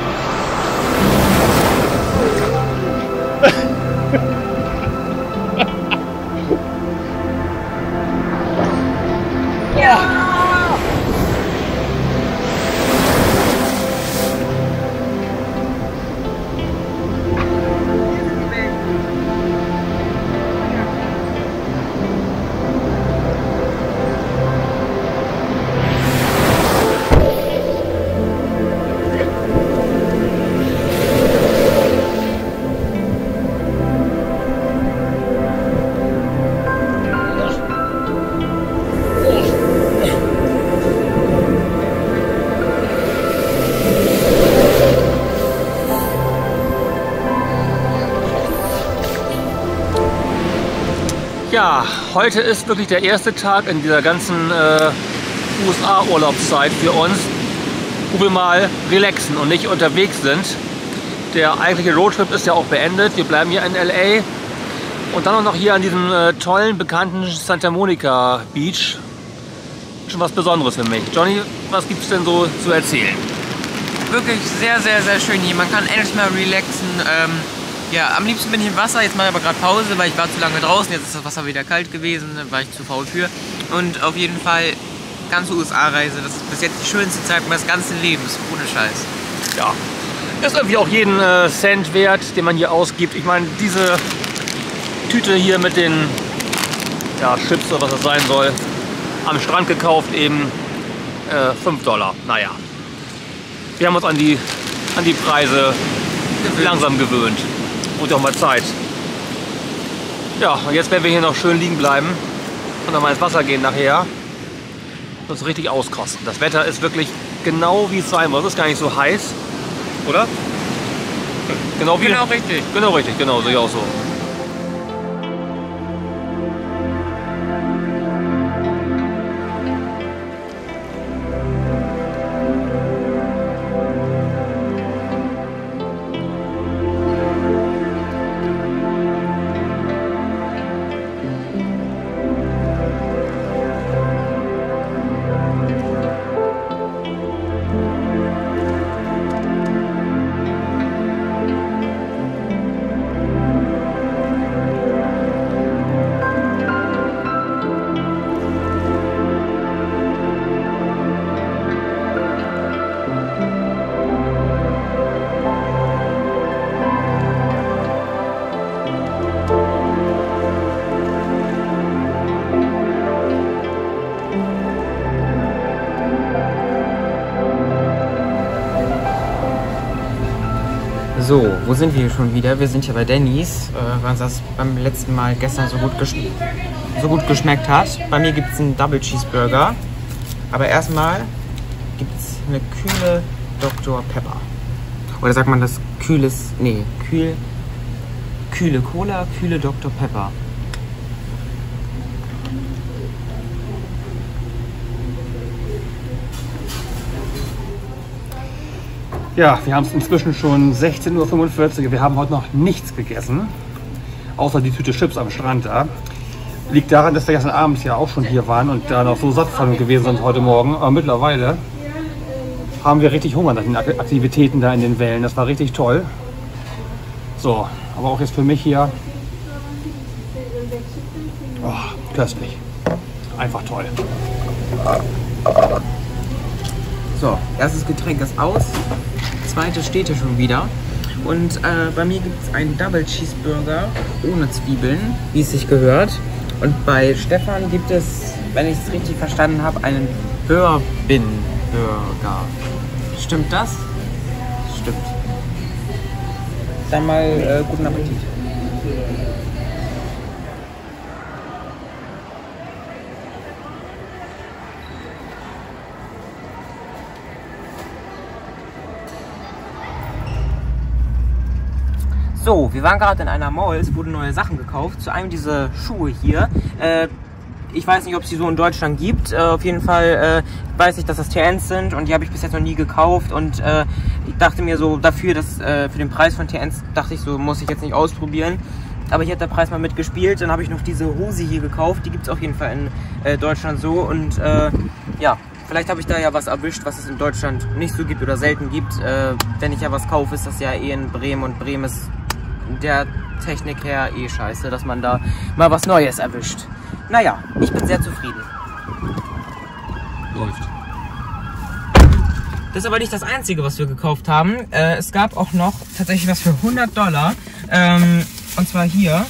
Ja, heute ist wirklich der erste Tag in dieser ganzen USA-Urlaubszeit für uns, wo wir mal relaxen und nicht unterwegs sind. Der eigentliche Roadtrip ist ja auch beendet. Wir bleiben hier in LA und dann auch noch hier an diesem tollen, bekannten Santa Monica Beach. Schon was Besonderes für mich. Johnny, was gibt es denn so zu erzählen? Wirklich sehr, sehr, sehr schön hier. Man kann endlich mal relaxen. Ja, am liebsten bin ich im Wasser. Jetzt mache ich aber gerade Pause, weil ich war zu lange draußen. Jetzt ist das Wasser wieder kalt gewesen, war ich zu faul für. Und auf jeden Fall ganze USA-Reise. Das ist bis jetzt die schönste Zeit meines ganzen Lebens, ohne Scheiß. Ja, ist irgendwie auch jeden Cent wert, den man hier ausgibt. Ich meine, diese Tüte hier mit den Chips oder was das sein soll, am Strand gekauft, eben $5. Naja, wir haben uns an die Preise langsam gewöhnt. Und auch mal Zeit. Ja, und jetzt werden wir hier noch schön liegen bleiben und dann mal ins Wasser gehen nachher und uns richtig auskosten. Das Wetter ist wirklich genau wie es sein muss. Es ist gar nicht so heiß, oder? Genau richtig. Genau richtig, genau, sehe ich auch so. So, wo sind wir schon wieder? Wir sind hier bei Denny's, weil uns das beim letzten Mal gestern so gut geschmeckt hat. Bei mir gibt es einen Double Cheeseburger, aber erstmal gibt es eine kühle Dr. Pepper. Oder sagt man das kühle Cola, kühle Dr. Pepper. Ja, wir haben es inzwischen schon 16:45 Uhr. Wir haben heute noch nichts gegessen, außer die Tüte Chips am Strand da. Liegt daran, dass wir gestern Abend ja auch schon hier waren und da noch so satt von gewesen sind heute Morgen. Aber mittlerweile haben wir richtig Hunger nach den Aktivitäten da in den Wellen. Das war richtig toll. So, aber auch jetzt für mich hier. Oh, köstlich. Einfach toll. So, erstes Getränk ist aus. Zweite steht hier schon wieder. Und bei mir gibt es einen Double Cheeseburger ohne Zwiebeln, wie es sich gehört. Und bei Stefan gibt es, wenn ich es richtig verstanden habe, einen Bourbon Burger. Stimmt das? Stimmt. Dann mal guten Appetit. So, wir waren gerade in einer Mall, es wurden neue Sachen gekauft. Zu einem diese Schuhe hier. Ich weiß nicht, ob es die so in Deutschland gibt. Auf jeden Fall weiß ich, dass das TNs sind und die habe ich bis jetzt noch nie gekauft. Und ich dachte mir so, dafür, dass für den Preis von TNs, dachte ich so, muss ich jetzt nicht ausprobieren. aber hier hat der Preis mal mitgespielt. Dann habe ich noch diese Hose hier gekauft, die gibt es auf jeden Fall in Deutschland so und ja, vielleicht habe ich da ja was erwischt, was es in Deutschland nicht so gibt oder selten gibt. Wenn ich ja was kaufe, ist das ja eh in Bremen und Bremen ist der Technik her eh scheiße, dass man da mal was Neues erwischt. Naja, ich bin sehr zufrieden. Läuft. Das ist aber nicht das Einzige, was wir gekauft haben. Es gab auch noch tatsächlich was für $100. Und zwar hier.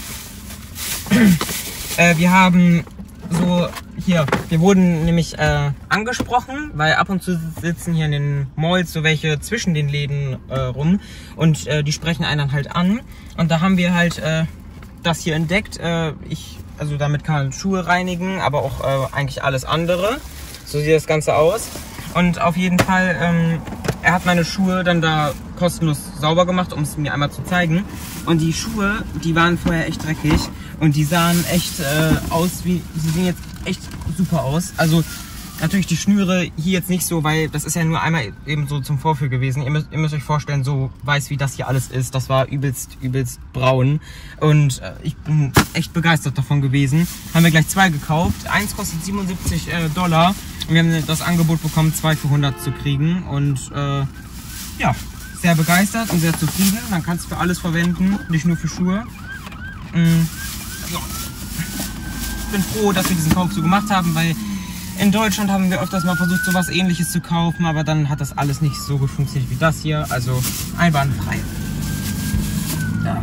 Wir haben so hier, wir wurden nämlich angesprochen, weil ab und zu sitzen hier in den Malls so welche zwischen den Läden rum und die sprechen einen dann halt an. Und da haben wir halt das hier entdeckt. Also damit kann man Schuhe reinigen, aber auch eigentlich alles andere. So sieht das Ganze aus. Und auf jeden Fall, er hat meine Schuhe dann da kostenlos sauber gemacht, um es mir einmal zu zeigen. Und die Schuhe, die waren vorher echt dreckig und die sahen echt aus wie, sie sehen jetzt echt super aus. Also natürlich die Schnüre hier jetzt nicht so, weil das ist ja nur einmal eben so zum Vorführen gewesen. Ihr müsst euch vorstellen, so weiß wie das hier alles ist. Das war übelst braun und ich bin echt begeistert davon gewesen. Haben wir gleich 2 gekauft. Eins kostet $77 und wir haben das Angebot bekommen, 2 für 100 zu kriegen und ja, sehr begeistert und sehr zufrieden. Man kann es für alles verwenden, nicht nur für Schuhe. Ja. Ich bin froh, dass wir diesen Kauf so gemacht haben, weil in Deutschland haben wir öfters mal versucht, so was Ähnliches zu kaufen, aber dann hat das alles nicht so gut funktioniert wie das hier. Also einwandfrei. Ja.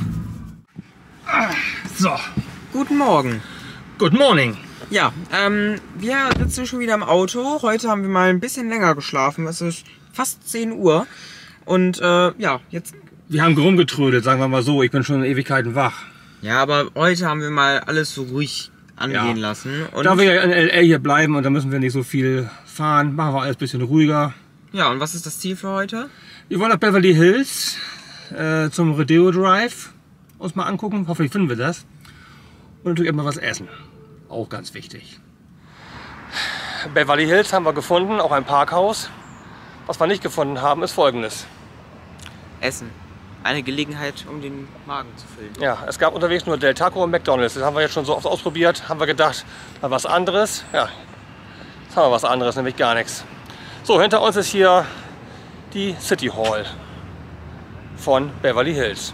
So. Guten Morgen. Good morning. Ja, wir sitzen schon wieder im Auto. Heute haben wir mal ein bisschen länger geschlafen. Es ist fast 10 Uhr. Und ja, jetzt... Wir haben rumgetrödelt, sagen wir mal so. Ich bin schon in Ewigkeiten wach. Ja, aber heute haben wir mal alles so ruhig angehen lassen. Und da wir ja in LA hier bleiben und da müssen wir nicht so viel fahren, machen wir alles ein bisschen ruhiger. Ja, und was ist das Ziel für heute? Wir wollen nach Beverly Hills zum Rodeo Drive uns mal angucken. Hoffentlich finden wir das. Und natürlich immer was essen. Auch ganz wichtig. Beverly Hills haben wir gefunden, auch ein Parkhaus. Was wir nicht gefunden haben, ist Folgendes. Essen. Eine Gelegenheit, um den Magen zu füllen. Ja, es gab unterwegs nur Del Taco und McDonald's. Das haben wir jetzt schon so oft ausprobiert. Haben wir gedacht, mal was anderes. Ja, jetzt haben wir was anderes, nämlich gar nichts. So, hinter uns ist hier die City Hall von Beverly Hills.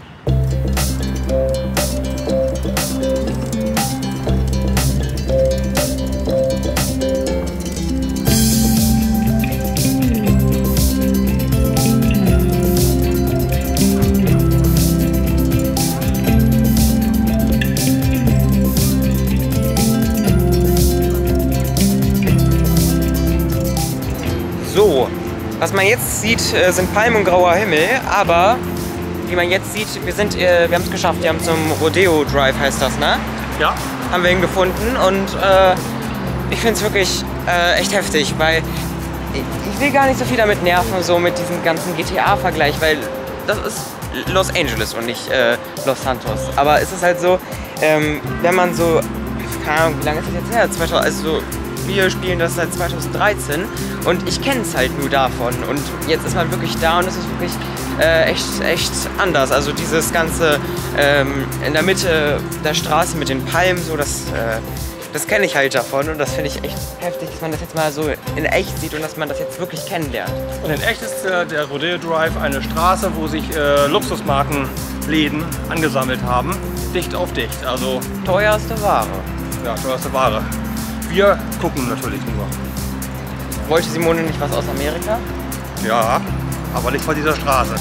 So, was man jetzt sieht, sind Palmen und grauer Himmel, aber wie man jetzt sieht, wir haben es geschafft, wir haben zum Rodeo Drive, heißt das, ne? Ja. Haben wir ihn gefunden und ich finde es wirklich echt heftig, weil ich will gar nicht so viel damit nerven, so mit diesem ganzen GTA-Vergleich, weil das ist Los Angeles und nicht Los Santos. Aber es ist halt so, wenn man so, keine Ahnung, wie lange ist das jetzt her? Also wir spielen das seit 2013 und ich kenne es halt nur davon und jetzt ist man wirklich da und es ist wirklich echt anders. Also dieses ganze in der Mitte der Straße mit den Palmen, so das kenne ich halt davon und das finde ich echt heftig, dass man das jetzt mal so in echt sieht und dass man das jetzt wirklich kennenlernt. Und in echt ist der Rodeo Drive eine Straße, wo sich Luxusmarkenläden angesammelt haben, dicht auf dicht. Also Teuerste Ware. ja, teuerste Ware. Wir gucken natürlich nur. Wollte Simone nicht was aus Amerika? Ja, aber nicht von dieser Straße.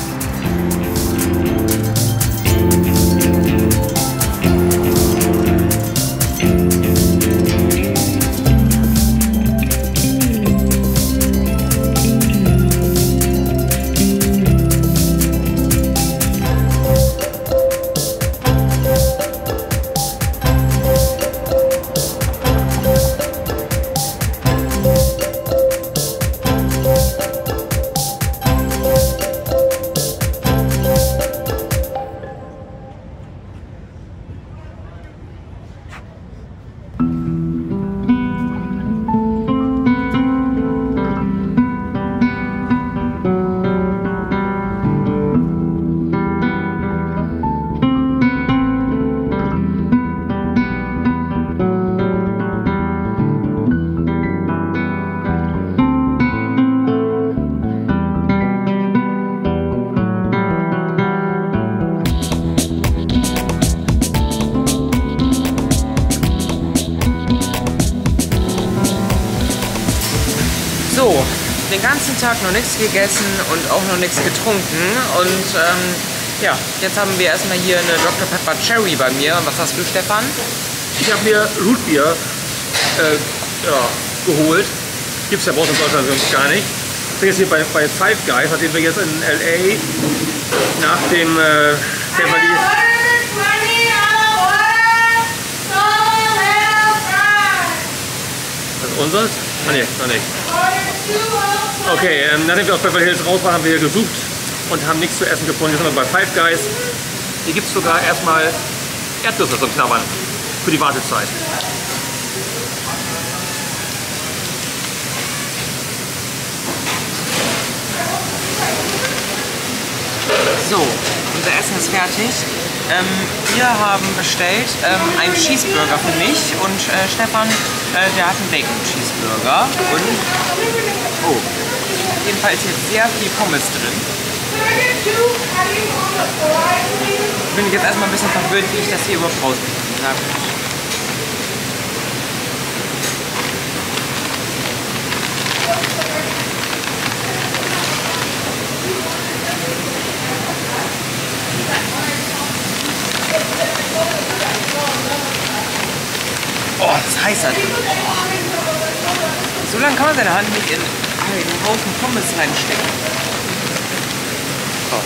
So, den ganzen Tag noch nichts gegessen und auch noch nichts getrunken. Und ja, jetzt haben wir erstmal hier eine Dr. Pepper Cherry bei mir. Was hast du, Stefan? Ich habe mir Rootbier geholt. Gibt es ja bei uns in Deutschland sonst gar nicht. Ich bin jetzt hier bei Five Guys, nachdem wir jetzt in LA nach dem Das ist unseres? Ah ne, noch nicht. Okay, nachdem wir aus Beverly Hills raus waren, haben wir hier gesucht und haben nichts zu essen gefunden. Jetzt sind wir bei Five Guys. Hier gibt es sogar erstmal Erdnüsse zum Knabbern für die Wartezeit. So, unser Essen ist fertig. Wir haben bestellt einen Cheeseburger für mich und Stefan, der hat einen Bacon Cheeseburger und oh, auf jeden Fall ist jetzt sehr viel Pommes drin. Bin ich jetzt erstmal ein bisschen verwirrt, wie ich das hier überhaupt rauskriege. Oh, das ist heiß. So lange kann man seine Hand nicht in einen Haufen Pommes reinstecken. Oh.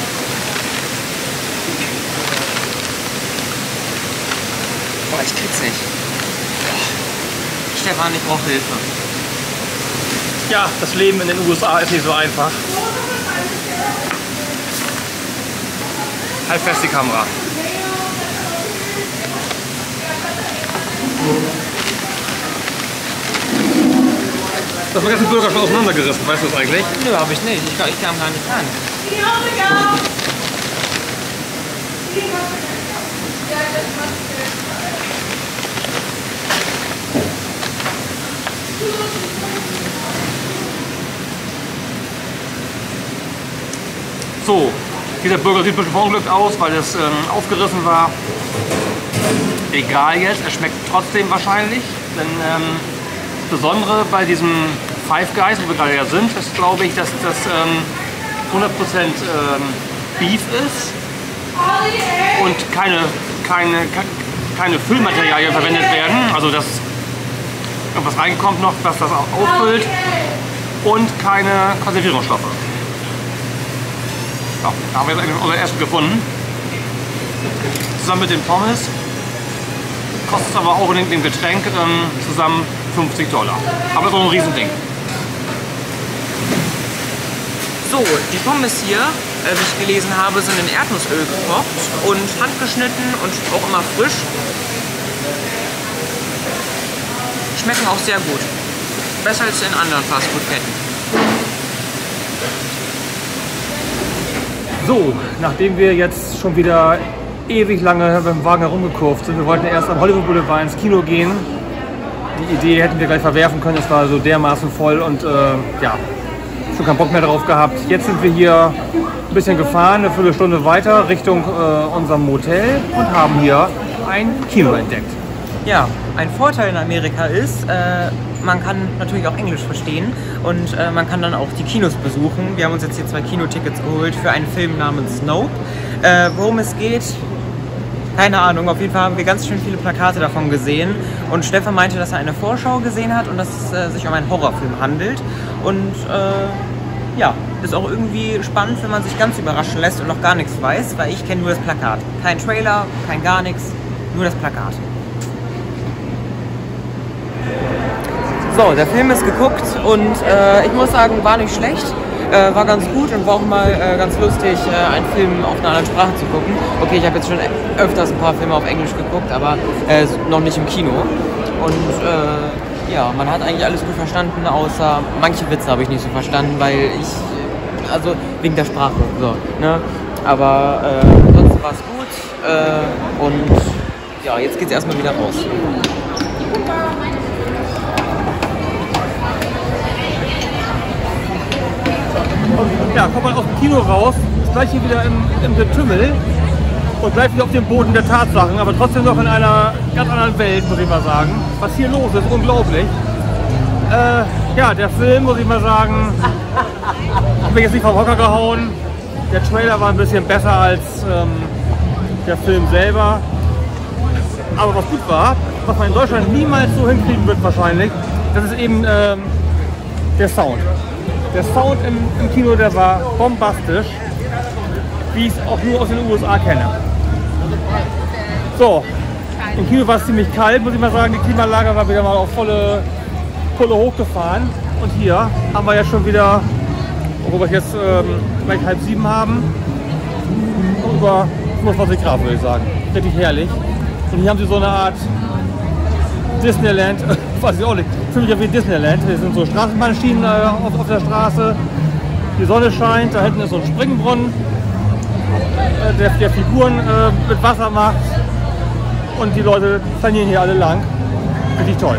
Oh, ich krieg's nicht. Oh. Stefan, ich brauche Hilfe. Ja, das Leben in den USA ist nicht so einfach. Halt fest die Kamera. Das war ganz ein Burger schon auseinandergerissen, weißt du das eigentlich? Nö, habe ich nicht. Ich kam gar nicht ran. So, dieser Burger sieht ein bisschen verunglückt aus, weil es aufgerissen war. Egal jetzt, er schmeckt trotzdem wahrscheinlich. Denn das Besondere bei diesem Five Guys, wo wir gerade ja sind, ist, glaube ich, dass das 100% Beef ist und keine Füllmaterialien verwendet werden. Also dass irgendwas reinkommt noch, was das auch auffüllt und keine Konservierungsstoffe. Ja, da haben wir jetzt unser Essen gefunden. Zusammen mit den Pommes. Kostet aber auch in dem Getränk zusammen $50. Aber so ein Riesending. So, die Pommes hier, wie ich gelesen habe, sind in Erdnussöl gekocht und handgeschnitten und auch immer frisch. Schmecken auch sehr gut. Besser als in anderen Fastfood-Ketten. So, nachdem wir jetzt schon wieder ewig lange beim Wagen herumgekurvt sind, wir wollten erst am Hollywood Boulevard ins Kino gehen. Die Idee hätten wir gleich verwerfen können, es war so dermaßen voll und ja, schon keinen Bock mehr drauf gehabt. Jetzt sind wir hier ein bisschen gefahren, eine Viertelstunde weiter Richtung unserem Motel und haben hier ein Kino entdeckt. Ja, ein Vorteil in Amerika ist, man kann natürlich auch Englisch verstehen und man kann dann auch die Kinos besuchen. Wir haben uns jetzt hier 2 Kinotickets geholt für einen Film namens Snope. Worum es geht, keine Ahnung, auf jeden Fall haben wir ganz schön viele Plakate davon gesehen und Stefan meinte, dass er eine Vorschau gesehen hat und dass es sich um einen Horrorfilm handelt und ja, ist auch irgendwie spannend, wenn man sich ganz überraschen lässt und noch gar nichts weiß, weil ich kenne nur das Plakat. Kein Trailer, kein gar nichts, nur das Plakat. So, der Film ist geguckt und ich muss sagen, war nicht schlecht. War ganz gut und war auch mal ganz lustig, einen Film auf einer anderen Sprache zu gucken. Okay, ich habe jetzt schon öfters ein paar Filme auf Englisch geguckt, aber noch nicht im Kino. Und ja, man hat eigentlich alles gut verstanden, außer manche Witze habe ich nicht so verstanden, weil ich, also wegen der Sprache, so, ne? Aber ansonsten war es gut und ja, jetzt geht es erstmal wieder raus. Ja, kommt man aus dem Kino raus, ist gleich hier wieder im Getümmel und gleich wieder auf dem Boden der Tatsachen, aber trotzdem noch in einer ganz anderen Welt, muss ich mal sagen. Was hier los ist, unglaublich. Ja, der Film, muss ich mal sagen, hat mich jetzt nicht vom Hocker gehauen. Der Trailer war ein bisschen besser als der Film selber. Aber was gut war, was man in Deutschland niemals so hinkriegen wird wahrscheinlich, das ist eben der Sound. Der Sound im Kino, der war bombastisch, wie ich es auch nur aus den USA kenne. So, im Kino war es ziemlich kalt, muss ich mal sagen. Die Klimaanlage war wieder mal auf volle Pulle hochgefahren. Und hier haben wir ja schon wieder, wo wir jetzt gleich 6:30 haben, über 25 Grad, würde ich sagen. Richtig herrlich. Und hier haben sie so eine Art Disneyland, weiß ich auch nicht, ziemlich wie Disneyland. Hier sind so Straßenbahnschienen auf der Straße. Die Sonne scheint, da hinten ist so ein Springbrunnen, der Figuren mit Wasser macht. Und die Leute flanieren hier alle lang. Richtig toll.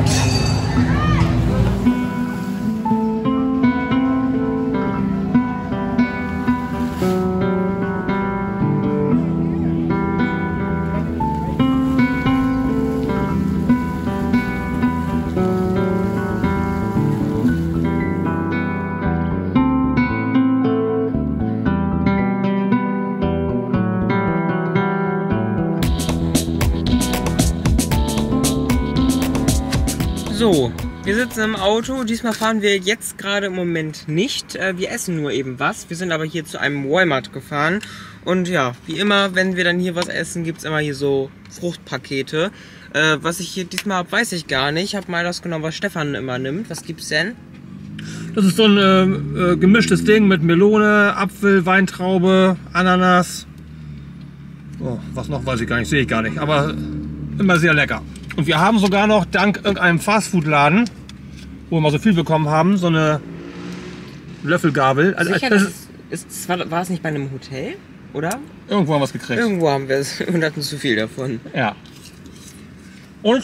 So, wir sitzen im Auto. Diesmal fahren wir jetzt gerade im Moment nicht. Wir essen nur eben was. Wir sind aber hier zu einem Walmart gefahren. Und ja, wie immer, wenn wir dann hier was essen, gibt es immer hier so Fruchtpakete. Was ich hier diesmal habe, weiß ich gar nicht. Ich habe mal das genommen, was Stefan immer nimmt. Was gibt's denn? Das ist so ein gemischtes Ding mit Melone, Apfel, Weintraube, Ananas. Oh, was noch, weiß ich gar nicht, sehe ich gar nicht. Aber immer sehr lecker. Und wir haben sogar noch, dank irgendeinem Fastfood-Laden, wo wir mal so viel bekommen haben, so eine Löffelgabel. Also, Sicher, war es nicht bei einem Hotel, oder? Irgendwo haben wir es gekriegt. Irgendwo haben wir es und hatten zu viel davon. Ja. Und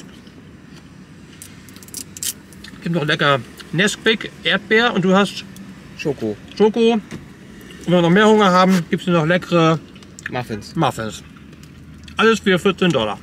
gibt noch lecker Nesquik, Erdbeer und du hast Schoko. Schoko. Und wenn wir noch mehr Hunger haben, gibt es noch leckere Muffins. Alles für $14.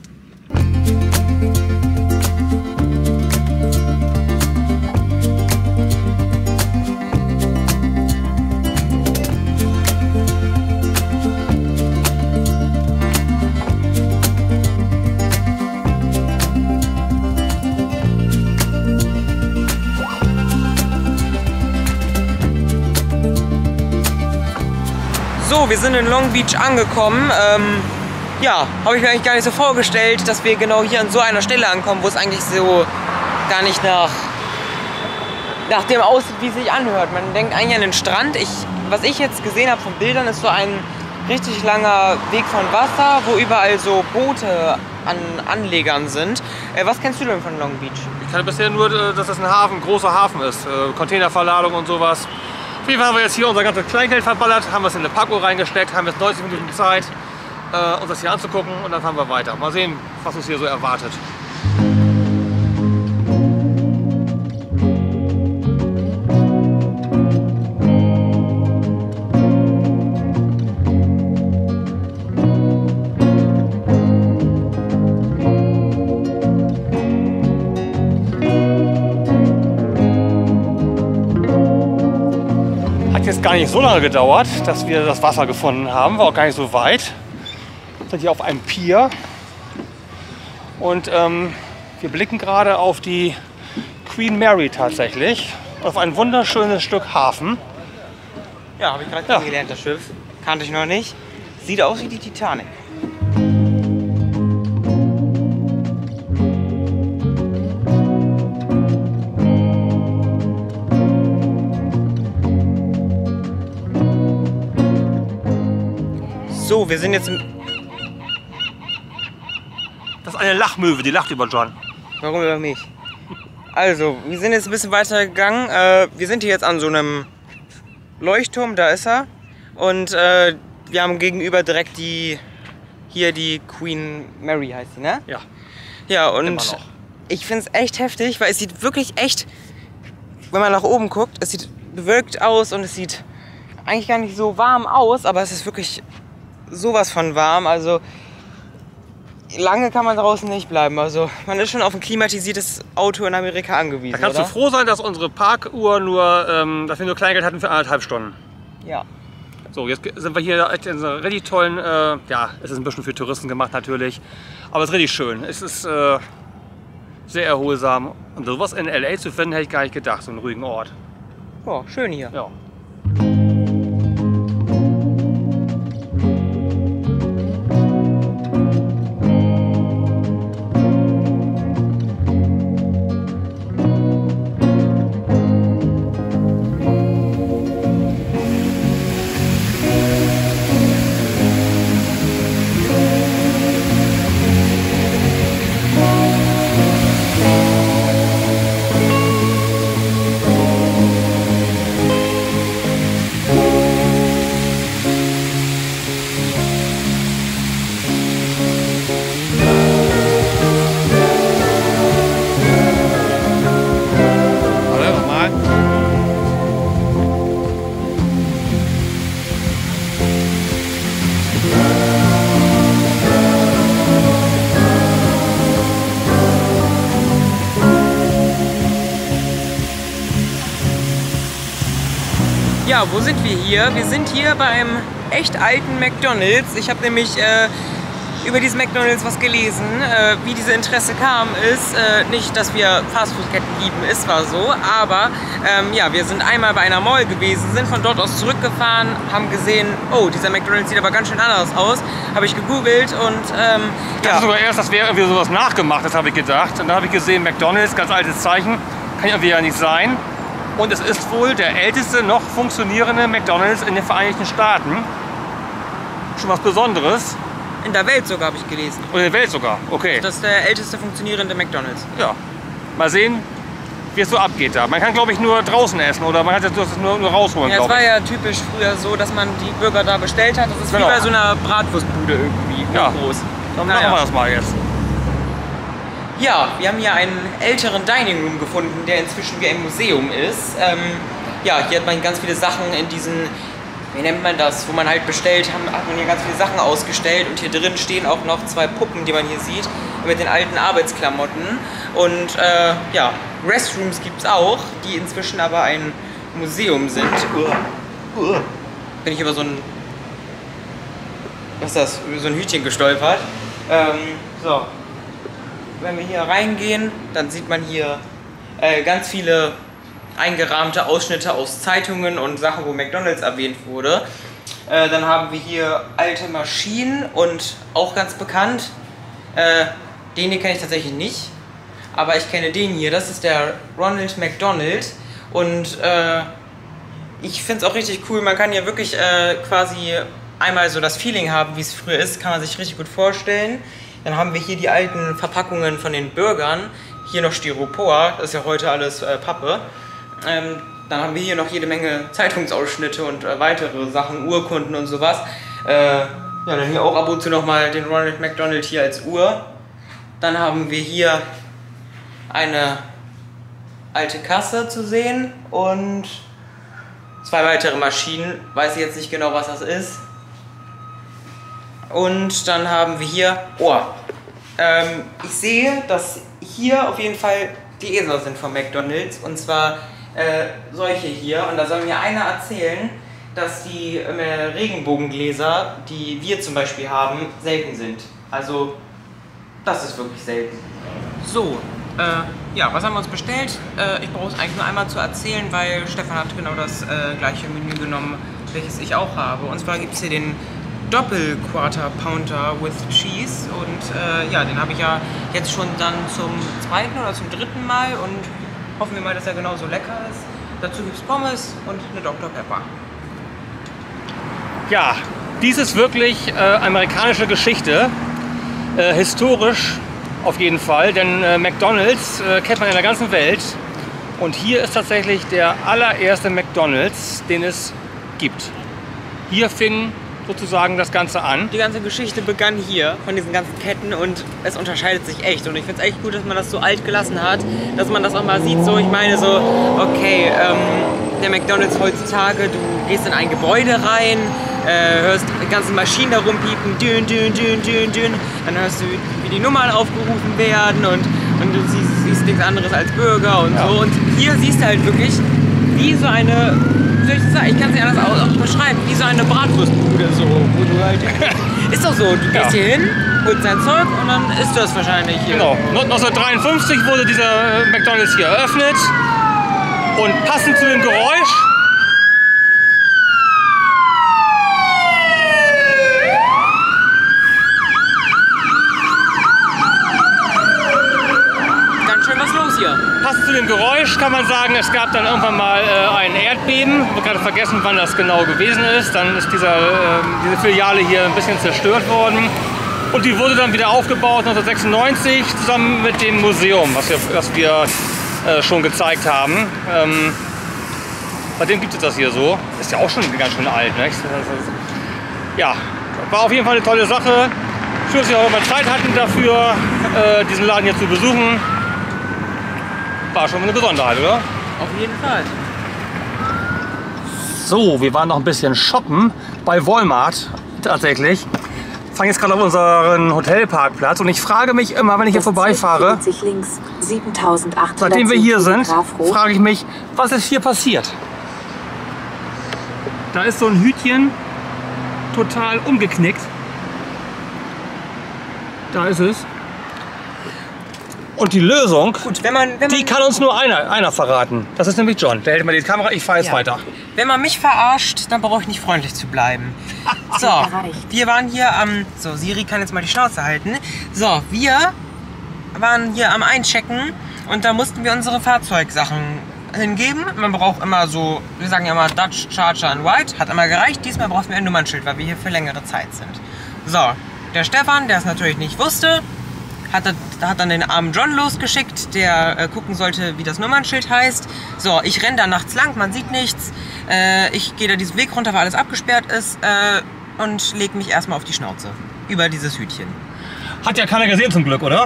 So, wir sind in Long Beach angekommen. Ja, habe ich mir eigentlich gar nicht so vorgestellt, dass wir genau hier an so einer Stelle ankommen, wo es eigentlich so gar nicht nach dem aussieht, wie es sich anhört. Man denkt eigentlich an den Strand. Was ich jetzt gesehen habe von Bildern, ist so ein richtig langer Weg von Wasser, wo überall so Boote an Anlegern sind. Was kennst du denn von Long Beach? Ich kannte bisher nur, dass das ein großer Hafen ist. Containerverladung und sowas. Auf jeden Fall haben wir jetzt hier unser ganzes Kleingeld verballert, haben es in eine Parkuhr reingesteckt, haben jetzt 90 Minuten Zeit, uns das hier anzugucken und dann fahren wir weiter. Mal sehen, was uns hier so erwartet. Gar nicht so lange gedauert, dass wir das Wasser gefunden haben, war auch gar nicht so weit. Wir sind hier auf einem Pier und wir blicken gerade auf die Queen Mary tatsächlich, auf ein wunderschönes Stück Hafen. Ja, habe ich gerade kennengelernt, das Schiff. Kannte ich noch nicht. Sieht aus wie die Titanic. So, wir sind jetzt im... Das ist eine Lachmöwe, die lacht über John. Warum über mich? Also, wir sind jetzt ein bisschen weiter gegangen. Wir sind hier jetzt an so einem Leuchtturm, da ist er. Und wir haben gegenüber direkt die Queen Mary heißt sie, ne? Ja. Ja, und ich finde es echt heftig, weil es sieht wirklich echt, wenn man nach oben guckt, es sieht bewölkt aus und es sieht eigentlich gar nicht so warm aus, aber es ist wirklich sowas von warm. Also lange kann man draußen nicht bleiben. Also man ist schon auf ein klimatisiertes Auto in Amerika angewiesen. Da kannst du froh sein, dass unsere Parkuhr nur, dass wir nur Kleingeld hatten für 1,5 Stunden. Ja. So, jetzt sind wir hier in so einer richtig tollen, ja, es ist ein bisschen für Touristen gemacht natürlich, aber es ist richtig schön. Es ist sehr erholsam. Und sowas in LA zu finden, hätte ich gar nicht gedacht, so einen ruhigen Ort. Oh, schön hier. Ja. Ja, wo sind wir hier? Wir sind hier bei einem echt alten McDonald's. Ich habe nämlich über dieses McDonald's was gelesen. Wie diese Interesse kam, ist nicht, dass wir Fastfood-Ketten lieben, ist zwar so, aber ja, wir sind einmal bei einer Mall gewesen, sind von dort aus zurückgefahren, haben gesehen, oh, dieser McDonald's sieht aber ganz schön anders aus. Habe ich gegoogelt und Ich dachte sogar erst, das wäre irgendwie sowas Nachgemachtes, habe ich gedacht. Und dann habe ich gesehen, McDonald's, ganz altes Zeichen, kann irgendwie ja nicht sein. Und es ist wohl der älteste noch funktionierende McDonald's in den Vereinigten Staaten. Schon was Besonderes. in der Welt sogar, habe ich gelesen. Und in der Welt sogar, okay. Das ist der älteste funktionierende McDonald's. Ja, mal sehen, wie es so abgeht da. Man kann, glaube ich, nur draußen essen oder man hat das nur rausholen, Ja, es glaube war ich. ja typisch früher so, dass man die Burger da bestellt hat. Das ist Genau. wie bei so einer Bratwurstbude irgendwie, Ja. groß. Dann machen wir das mal jetzt. Ja, wir haben hier einen älteren Dining Room gefunden, der inzwischen wie ein Museum ist. Ja, hier hat man ganz viele Sachen in diesen, wie nennt man das, wo man halt bestellt, hat man hier ganz viele Sachen ausgestellt und hier drin stehen auch noch 2 Puppen, die man hier sieht, mit den alten Arbeitsklamotten. Und ja, Restrooms gibt es auch, die inzwischen aber ein Museum sind. Bin ich über so ein, was ist das, über so ein Hütchen gestolpert. So. Wenn wir hier reingehen, dann sieht man hier ganz viele eingerahmte Ausschnitte aus Zeitungen und Sachen, wo McDonald's erwähnt wurde. Dann haben wir hier alte Maschinen und auch ganz bekannt, den hier kenne ich tatsächlich nicht, aber ich kenne den hier, das ist der Ronald McDonald und ich finde es auch richtig cool, man kann hier wirklich quasi einmal so das Feeling haben, wie es früher ist, kann man sich richtig gut vorstellen. Dann haben wir hier die alten Verpackungen von den Burgern. Hier noch Styropor, das ist ja heute alles Pappe. Dann haben wir hier noch jede Menge Zeitungsausschnitte und weitere Sachen, Urkunden und sowas. Ja, dann hier auch ab und zu nochmal den Ronald McDonald hier als Uhr. Dann haben wir hier eine alte Kasse zu sehen und 2 weitere Maschinen. Weiß ich jetzt nicht genau, was das ist. Und dann haben wir hier, ich sehe, dass hier auf jeden Fall die Esel sind von McDonald's und zwar solche hier. Und da soll mir einer erzählen, dass die Regenbogengläser, die wir zum Beispiel haben, selten sind. Also das ist wirklich selten. So, ja, was haben wir uns bestellt? Ich brauche es eigentlich nur einmal zu erzählen, weil Stefan hat genau das gleiche Menü genommen, welches ich auch habe. Und zwar gibt es hier den Doppel-Quarter Pounder with Cheese und ja, den habe ich ja jetzt schon dann zum 2. oder zum 3. Mal und hoffen wir mal, dass er genauso lecker ist. Dazu gibt es Pommes und eine Dr. Pepper. Ja, dies ist wirklich amerikanische Geschichte, historisch auf jeden Fall, denn McDonald's kennt man in der ganzen Welt und hier ist tatsächlich der allererste McDonald's, den es gibt. Hier fing sozusagen das Ganze an. Die ganze Geschichte begann hier von diesen ganzen Ketten und es unterscheidet sich echt und ich finde es echt gut, dass man das so alt gelassen hat, dass man das auch mal sieht, so ich meine so, okay, der McDonald's heutzutage, du gehst in ein Gebäude rein, hörst die ganzen Maschinen da rumpiepen, dün, dün, dün, dün, dün, dann hörst du, wie die Nummern aufgerufen werden und du siehst nichts anderes als Bürger und so. Und hier siehst du halt wirklich wie so eine, wie soll ich das sagen? Ich kann es nicht anders auch beschreiben, wie so eine Bratwurstbude, so, wo du halt, ist doch so, du gehst hier hin, holst dein Zeug und dann isst du das wahrscheinlich hier. Genau, 1953 wurde dieser McDonald's hier eröffnet und passend zu dem Geräusch kann man sagen, es gab dann irgendwann mal ein Erdbeben. Ich habe gerade vergessen, wann das genau gewesen ist. Dann ist diese Filiale hier ein bisschen zerstört worden. Und die wurde dann wieder aufgebaut 1996 zusammen mit dem Museum, was wir schon gezeigt haben. Seitdem gibt es das hier so. Ist ja auch schon ganz schön alt. Ne? Ja, war auf jeden Fall eine tolle Sache. Schön, dass wir auch immer Zeit hatten dafür, diesen Laden hier zu besuchen. War schon eine Besonderheit, oder? Auf jeden Fall. So, wir waren noch ein bisschen shoppen bei Walmart tatsächlich. Ich fange jetzt gerade auf unseren Hotelparkplatz und ich frage mich immer, wenn ich hier vorbeifahre, seitdem wir hier sind, frage ich mich, was ist hier passiert? Da ist so ein Hütchen total umgeknickt. Da ist es. Und die Lösung, gut, wenn man die kann uns nur einer verraten. Das ist nämlich John. Der hält mal die Kamera, ich fahre jetzt weiter. Wenn man mich verarscht, dann brauche ich nicht freundlich zu bleiben. So, wir waren hier am... So, Siri kann jetzt mal die Schnauze halten. So, wir waren hier am Einchecken und da mussten wir unsere Fahrzeugsachen hingeben. Man braucht immer so, wir sagen ja immer Dutch, Charger und White. Hat immer gereicht. Diesmal brauchten wir ein Nummernschild, weil wir hier für längere Zeit sind. So, der Stefan, der es natürlich nicht wusste, hat dann den armen John losgeschickt, der gucken sollte, wie das Nummernschild heißt. So, ich renne da nachts lang, man sieht nichts. Ich gehe da diesen Weg runter, weil alles abgesperrt ist und lege mich erstmal auf die Schnauze über dieses Hütchen. Hat ja keiner gesehen zum Glück, oder?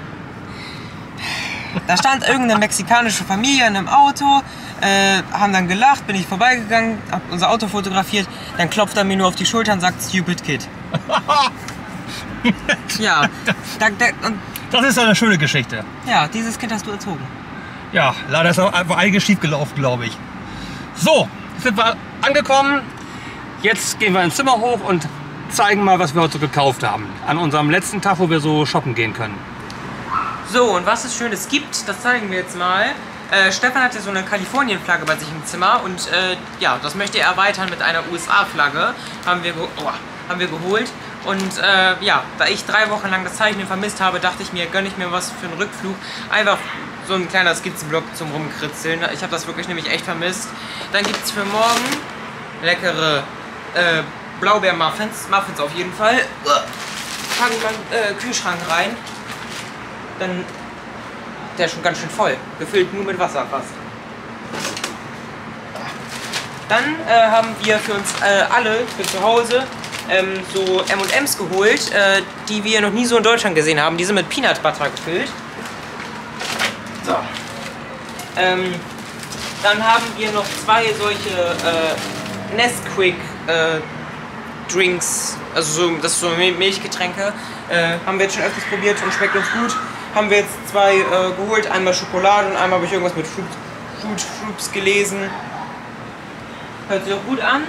Da stand irgendeine mexikanische Familie in einem Auto, haben dann gelacht, bin ich vorbeigegangen, hab unser Auto fotografiert, dann klopft er mir nur auf die Schulter und sagt, Stupid Kid. Ja, das ist eine schöne Geschichte. Ja, dieses Kind hast du erzogen. Ja, leider ist auch einfach einiges schief gelaufen, glaube ich. So, jetzt sind wir angekommen. Jetzt gehen wir ins Zimmer hoch und zeigen mal, was wir heute so gekauft haben. An unserem letzten Tag, wo wir so shoppen gehen können. So, und was es Schönes gibt, das zeigen wir jetzt mal. Stefan hat ja so eine Kalifornien-Flagge bei sich im Zimmer und ja, das möchte er erweitern mit einer USA-Flagge. Haben wir geholt. Und ja, da ich 3 Wochen lang das Zeichnen vermisst habe, dachte ich mir, gönne ich mir was für einen Rückflug. Einfach so ein kleiner Skizzenblock zum Rumkritzeln. Ich habe das wirklich nämlich echt vermisst. Dann gibt es für morgen leckere Blaubeer-Muffins. Muffins auf jeden Fall. Packen wir in den Kühlschrank rein. Dann, der ist schon ganz schön voll. Gefüllt nur mit Wasser fast. Dann haben wir für uns alle, für zu Hause, so M&M's geholt, die wir noch nie so in Deutschland gesehen haben. Die sind mit Peanut Butter gefüllt. So. Dann haben wir noch 2 solche Nesquik Drinks, also so, das ist so Milchgetränke. Haben wir jetzt schon öfters probiert und schmeckt uns gut. Haben wir jetzt 2 geholt, einmal Schokolade und einmal habe ich irgendwas mit Fruit Loops gelesen. Hört sich auch gut an.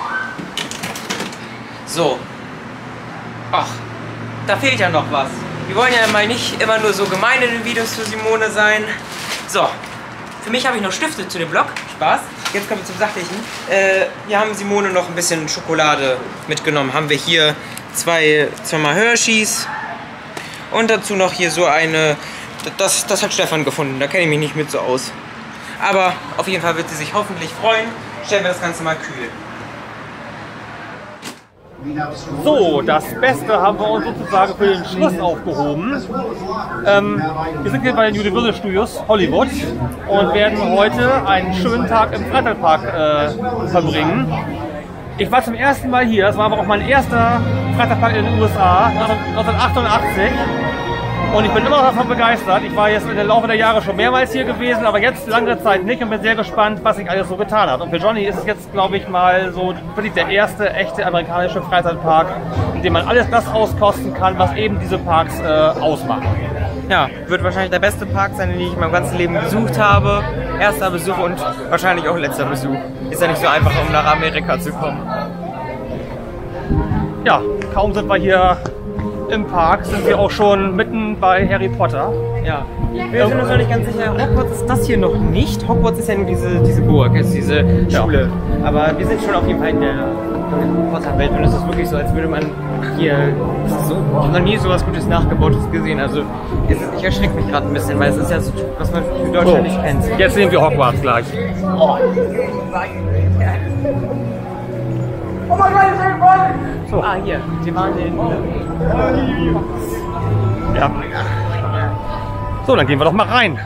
So. Ach, da fehlt ja noch was. Wir wollen ja mal nicht immer nur so gemein in den Videos für Simone sein. So, für mich habe ich noch Stifte zu dem Blog. Spaß. Jetzt kommen wir zum Sachlichen. Wir haben Simone noch ein bisschen Schokolade mitgenommen. Haben wir hier zweimal Hershey's und dazu noch hier so eine, das hat Stefan gefunden, da kenne ich mich nicht mit so aus. Aber auf jeden Fall wird sie sich hoffentlich freuen. Stellen wir das Ganze mal kühl. So, das Beste haben wir uns sozusagen für den Schluss aufgehoben. Wir sind hier bei den Universal Studios Hollywood und werden heute einen schönen Tag im Freizeitpark verbringen. Ich war zum ersten Mal hier, das war aber auch mein erster Freizeitpark in den USA, 1988. Und ich bin immer noch davon begeistert. Ich war jetzt im Laufe der Jahre schon mehrmals hier gewesen, aber jetzt lange Zeit nicht und bin sehr gespannt, was sich alles so getan hat. Und für Johnny ist es jetzt, glaube ich, mal so wirklich der erste echte amerikanische Freizeitpark, in dem man alles das auskosten kann, was eben diese Parks ausmachen. Ja, wird wahrscheinlich der beste Park sein, den ich in meinem ganzen Leben besucht habe. Erster Besuch und wahrscheinlich auch letzter Besuch. Ist ja nicht so einfach, um nach Amerika zu kommen. Ja, kaum sind wir hier im Park, sind wir auch schon mitten bei Harry Potter. Ja, wir sind uns noch nicht ganz sicher. Hogwarts ist das hier noch nicht. Hogwarts ist ja nur diese Burg, ist diese Schule. Ja. Aber wir sind schon auf jeden Fall in der Potter-Welt und es ist wirklich so, als würde man hier so, ich habe noch nie so was Gutes Nachgebautes gesehen. Also ich erschrecke mich gerade ein bisschen, weil es ist ja so, was man für Deutschland nicht kennt. Jetzt sehen wir Hogwarts gleich. Oh mein Gott, so. Ah, hier, wir waren in... Ja. So, dann gehen wir doch mal rein.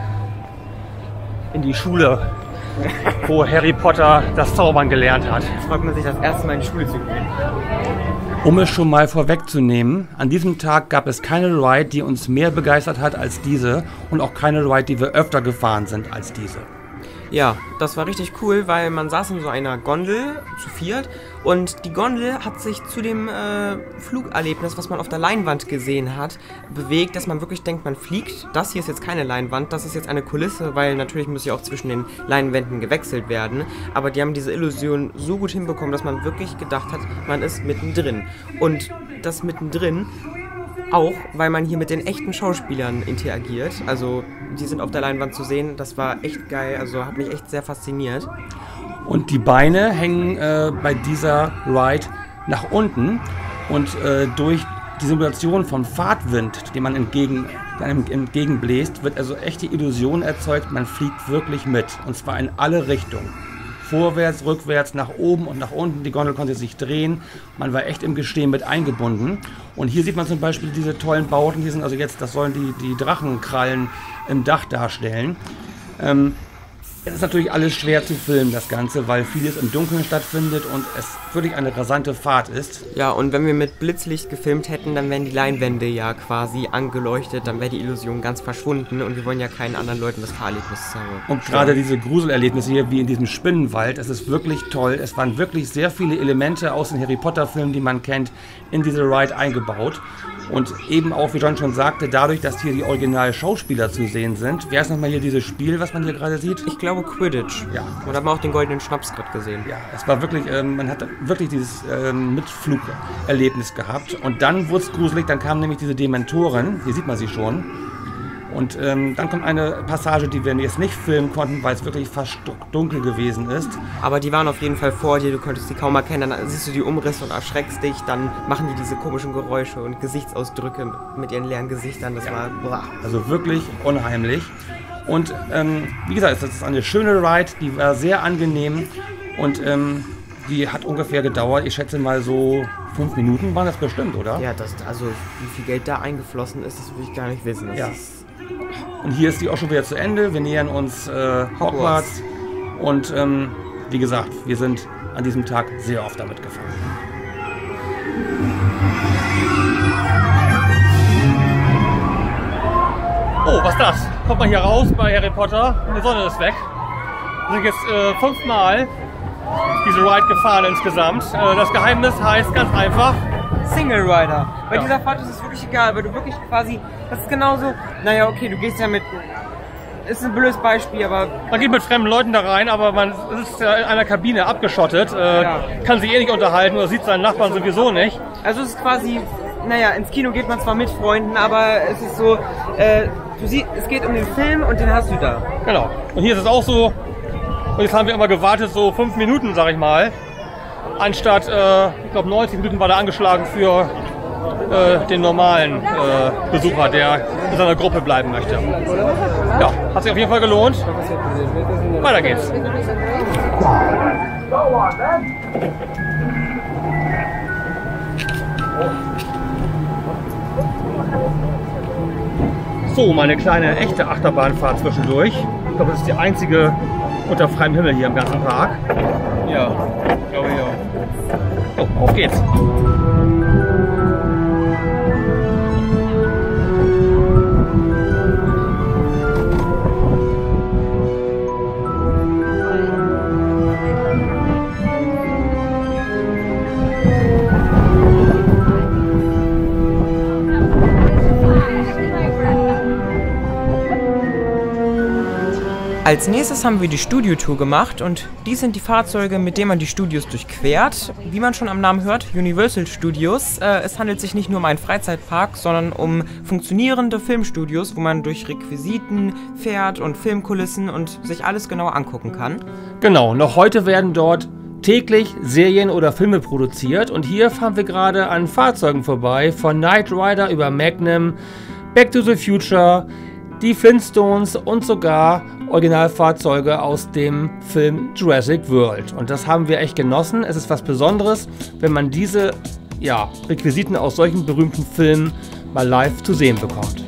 In die Schule, wo Harry Potter das Zaubern gelernt hat. Freut man sich das erste Mal in die Schule zu gehen. Um es schon mal vorwegzunehmen, an diesem Tag gab es keine Ride, die uns mehr begeistert hat als diese und auch keine Ride, die wir öfter gefahren sind als diese. Ja, das war richtig cool, weil man saß in so einer Gondel zu viert und die Gondel hat sich zu dem Flugerlebnis, was man auf der Leinwand gesehen hat, bewegt, dass man wirklich denkt, man fliegt. Das hier ist jetzt keine Leinwand, das ist jetzt eine Kulisse, weil natürlich muss ja auch zwischen den Leinwänden gewechselt werden. Aber die haben diese Illusion so gut hinbekommen, dass man wirklich gedacht hat, man ist mittendrin. Und das mittendrin auch, weil man hier mit den echten Schauspielern interagiert. Also die sind auf der Leinwand zu sehen. Das war echt geil. Also hat mich echt sehr fasziniert. Und die Beine hängen bei dieser Ride nach unten. Und durch die Simulation von Fahrtwind, den man einem entgegenbläst, wird also echt die Illusion erzeugt, man fliegt wirklich mit. Und zwar in alle Richtungen. Vorwärts, rückwärts, nach oben und nach unten. Die Gondel konnte sich drehen. Man war echt im Gestehen mit eingebunden. Und hier sieht man zum Beispiel diese tollen Bauten. Hier sind also jetzt, das sollen die Drachenkrallen im Dach darstellen. Es ist natürlich alles schwer zu filmen, das Ganze, weil vieles im Dunkeln stattfindet und es wirklich eine rasante Fahrt ist. Ja, und wenn wir mit Blitzlicht gefilmt hätten, dann wären die Leinwände ja quasi angeleuchtet, dann wäre die Illusion ganz verschwunden und wir wollen ja keinen anderen Leuten das Fahrerlebnis zeigen. Und gerade diese Gruselerlebnisse hier, wie in diesem Spinnenwald, es ist wirklich toll. Es waren wirklich sehr viele Elemente aus den Harry Potter Filmen, die man kennt, in diese Ride eingebaut. Und eben auch, wie John schon sagte, dadurch, dass hier die originalen Schauspieler zu sehen sind. Wer ist nochmal hier dieses Spiel, was man hier gerade sieht? Ich glaube Quidditch. Ja. Und haben wir auch den goldenen Schnaps gerade gesehen. Ja, es war wirklich, man hat wirklich dieses Mitflugerlebnis gehabt. Und dann wurde es gruselig, dann kamen nämlich diese Dementoren, hier sieht man sie schon. Und dann kommt eine Passage, die wir jetzt nicht filmen konnten, weil es wirklich fast dunkel gewesen ist. Aber die waren auf jeden Fall vor dir, du konntest sie kaum erkennen, dann siehst du die Umrisse und erschreckst dich, dann machen die diese komischen Geräusche und Gesichtsausdrücke mit ihren leeren Gesichtern, das war... Boah. Also wirklich unheimlich. Und wie gesagt, das ist eine schöne Ride, die war sehr angenehm und die hat ungefähr gedauert, ich schätze mal so 5 Minuten waren das bestimmt, oder? Ja, also wie viel Geld da eingeflossen ist, das will ich gar nicht wissen. Das ist und hier ist die auch schon wieder zu Ende. Wir nähern uns Hogwarts. Und wie gesagt, wir sind an diesem Tag sehr oft damit gefahren. Oh, was ist das? Kommt man hier raus bei Harry Potter und die Sonne ist weg. Wir sind jetzt 5 Mal diese Ride gefahren insgesamt. Das Geheimnis heißt ganz einfach Single Rider. Bei dieser Fahrt ist es wirklich egal, weil du wirklich quasi, das ist genauso, naja okay, du gehst ja mit, ist ein blödes Beispiel, aber... Man geht mit fremden Leuten da rein, aber man ist ja in einer Kabine abgeschottet, kann sich eh nicht unterhalten oder sieht seinen Nachbarn sowieso nicht. Also es ist quasi, naja, ins Kino geht man zwar mit Freunden, aber es ist so, du siehst, es geht um den Film und den hast du da. Genau. Und hier ist es auch so, und jetzt haben wir immer gewartet, so 5 Minuten, sag ich mal. Anstatt, ich glaube 90 Minuten war da angeschlagen für den normalen Besucher, der in seiner Gruppe bleiben möchte. Ja, hat sich auf jeden Fall gelohnt. Weiter geht's. So, meine kleine echte Achterbahnfahrt zwischendurch. Ich glaube, das ist die einzige unter freiem Himmel hier im ganzen Park. Ja, glaube ich auch. So, auf geht's. Als nächstes haben wir die Studio-Tour gemacht und dies sind die Fahrzeuge, mit denen man die Studios durchquert. Wie man schon am Namen hört, Universal Studios. Es handelt sich nicht nur um einen Freizeitpark, sondern um funktionierende Filmstudios, wo man durch Requisiten fährt und Filmkulissen und sich alles genauer angucken kann. Genau, noch heute werden dort täglich Serien oder Filme produziert und hier fahren wir gerade an Fahrzeugen vorbei, von Knight Rider über Magnum, Back to the Future, die Flintstones und sogar Originalfahrzeuge aus dem Film Jurassic World. Und das haben wir echt genossen. Es ist was Besonderes, wenn man diese Requisiten aus solchen berühmten Filmen mal live zu sehen bekommt.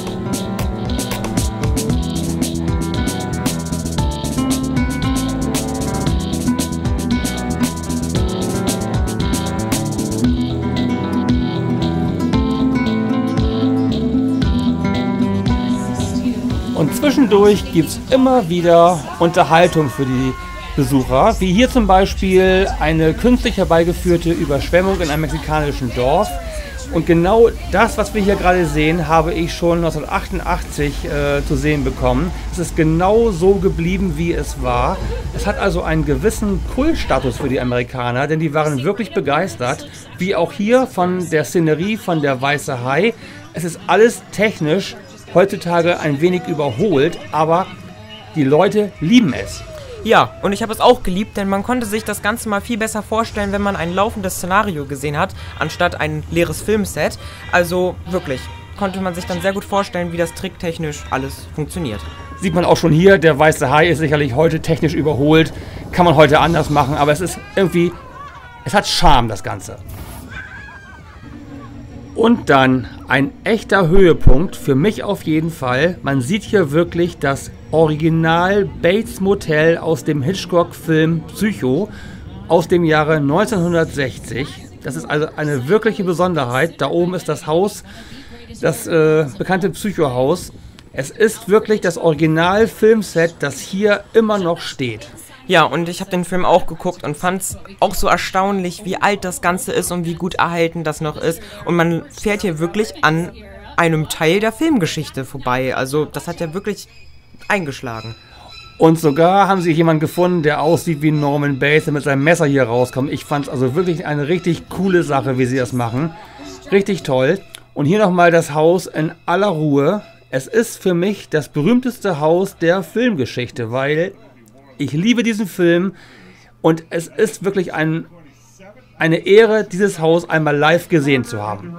Und zwischendurch gibt es immer wieder Unterhaltung für die Besucher, wie hier zum Beispiel eine künstlich herbeigeführte Überschwemmung in einem mexikanischen Dorf. Und genau das, was wir hier gerade sehen, habe ich schon 1988 zu sehen bekommen. Es ist genau so geblieben, wie es war. Es hat also einen gewissen Kultstatus für die Amerikaner, denn die waren wirklich begeistert, wie auch hier von der Szenerie, von der Weiße Hai. Es ist alles technisch heutzutage ein wenig überholt, aber die Leute lieben es. Ja, und ich habe es auch geliebt, denn man konnte sich das Ganze mal viel besser vorstellen, wenn man ein laufendes Szenario gesehen hat, anstatt ein leeres Filmset. Also wirklich, konnte man sich dann sehr gut vorstellen, wie das tricktechnisch alles funktioniert. Sieht man auch schon hier, der Weiße Hai ist sicherlich heute technisch überholt, kann man heute anders machen, aber es ist irgendwie, es hat Charme, das Ganze. Und dann ein echter Höhepunkt, für mich auf jeden Fall. Man sieht hier wirklich das Original Bates Motel aus dem Hitchcock-Film Psycho aus dem Jahre 1960. Das ist also eine wirkliche Besonderheit. Da oben ist das Haus, das bekannte Psycho-Haus. Es ist wirklich das Original-Filmset, das hier immer noch steht. Ja, und ich habe den Film auch geguckt und fand es auch so erstaunlich, wie alt das Ganze ist und wie gut erhalten das noch ist. Und man fährt hier wirklich an einem Teil der Filmgeschichte vorbei. Also das hat ja wirklich eingeschlagen. Und sogar haben sie jemanden gefunden, der aussieht wie Norman Bates, der mit seinem Messer hier rauskommt. Ich fand es also wirklich eine richtig coole Sache, wie sie das machen. Richtig toll. Und hier nochmal das Haus in aller Ruhe. Es ist für mich das berühmteste Haus der Filmgeschichte, weil ich liebe diesen Film und es ist wirklich eine Ehre, dieses Haus einmal live gesehen zu haben.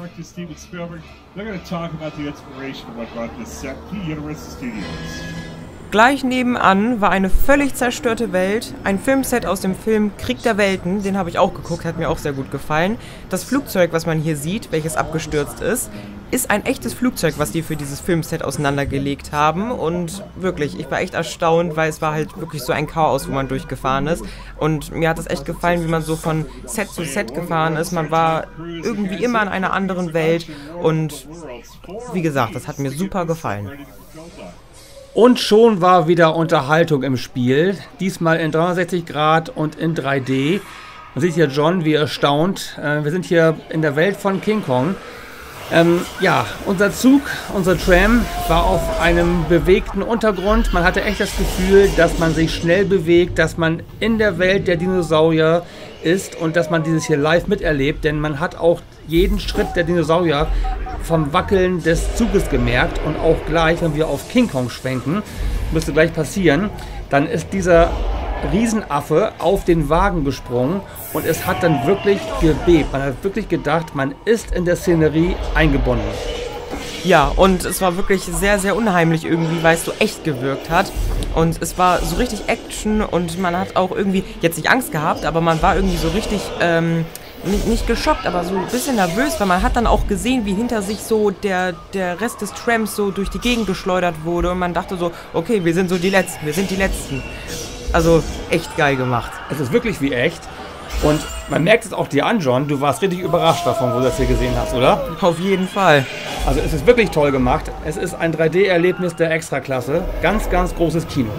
Gleich nebenan war eine völlig zerstörte Welt, ein Filmset aus dem Film Krieg der Welten, den habe ich auch geguckt, hat mir auch sehr gut gefallen. Das Flugzeug, was man hier sieht, welches abgestürzt ist ein echtes Flugzeug, was die für dieses Filmset auseinandergelegt haben. Und wirklich, ich war echt erstaunt, weil es war halt wirklich so ein Chaos, wo man durchgefahren ist. Und mir hat es echt gefallen, wie man so von Set zu Set gefahren ist. Man war irgendwie immer in einer anderen Welt. Und wie gesagt, das hat mir super gefallen. Und schon war wieder Unterhaltung im Spiel. Diesmal in 360 Grad und in 3D. Man sieht hier John, wie erstaunt. Wir sind hier in der Welt von King Kong. Unser Zug, unser Tram war auf einem bewegten Untergrund. Man hatte echt das Gefühl, dass man sich schnell bewegt, dass man in der Welt der Dinosaurier ist und dass man dieses hier live miterlebt, denn man hat auch jeden Schritt der Dinosaurier vom Wackeln des Zuges gemerkt und auch gleich, wenn wir auf King Kong schwenken, müsste gleich passieren, dann ist dieser Riesenaffe auf den Wagen gesprungen und es hat dann wirklich gebebt. Man hat wirklich gedacht, man ist in der Szenerie eingebunden. Ja, und es war wirklich sehr, sehr unheimlich irgendwie, weil es so echt gewirkt hat. Und es war so richtig Action und man hat auch irgendwie, jetzt nicht Angst gehabt, aber man war irgendwie so richtig, nicht geschockt, aber so ein bisschen nervös, weil man hat dann auch gesehen, wie hinter sich so der Rest des Trams so durch die Gegend geschleudert wurde und man dachte so, okay, wir sind so die Letzten, wir sind die Letzten. Also echt geil gemacht. Es ist wirklich wie echt. Und man merkt es auch dir an, John, du warst richtig überrascht davon, wo du das hier gesehen hast, oder? Auf jeden Fall. Also es ist wirklich toll gemacht. Es ist ein 3D-Erlebnis der Extraklasse. Ganz, ganz großes Kino.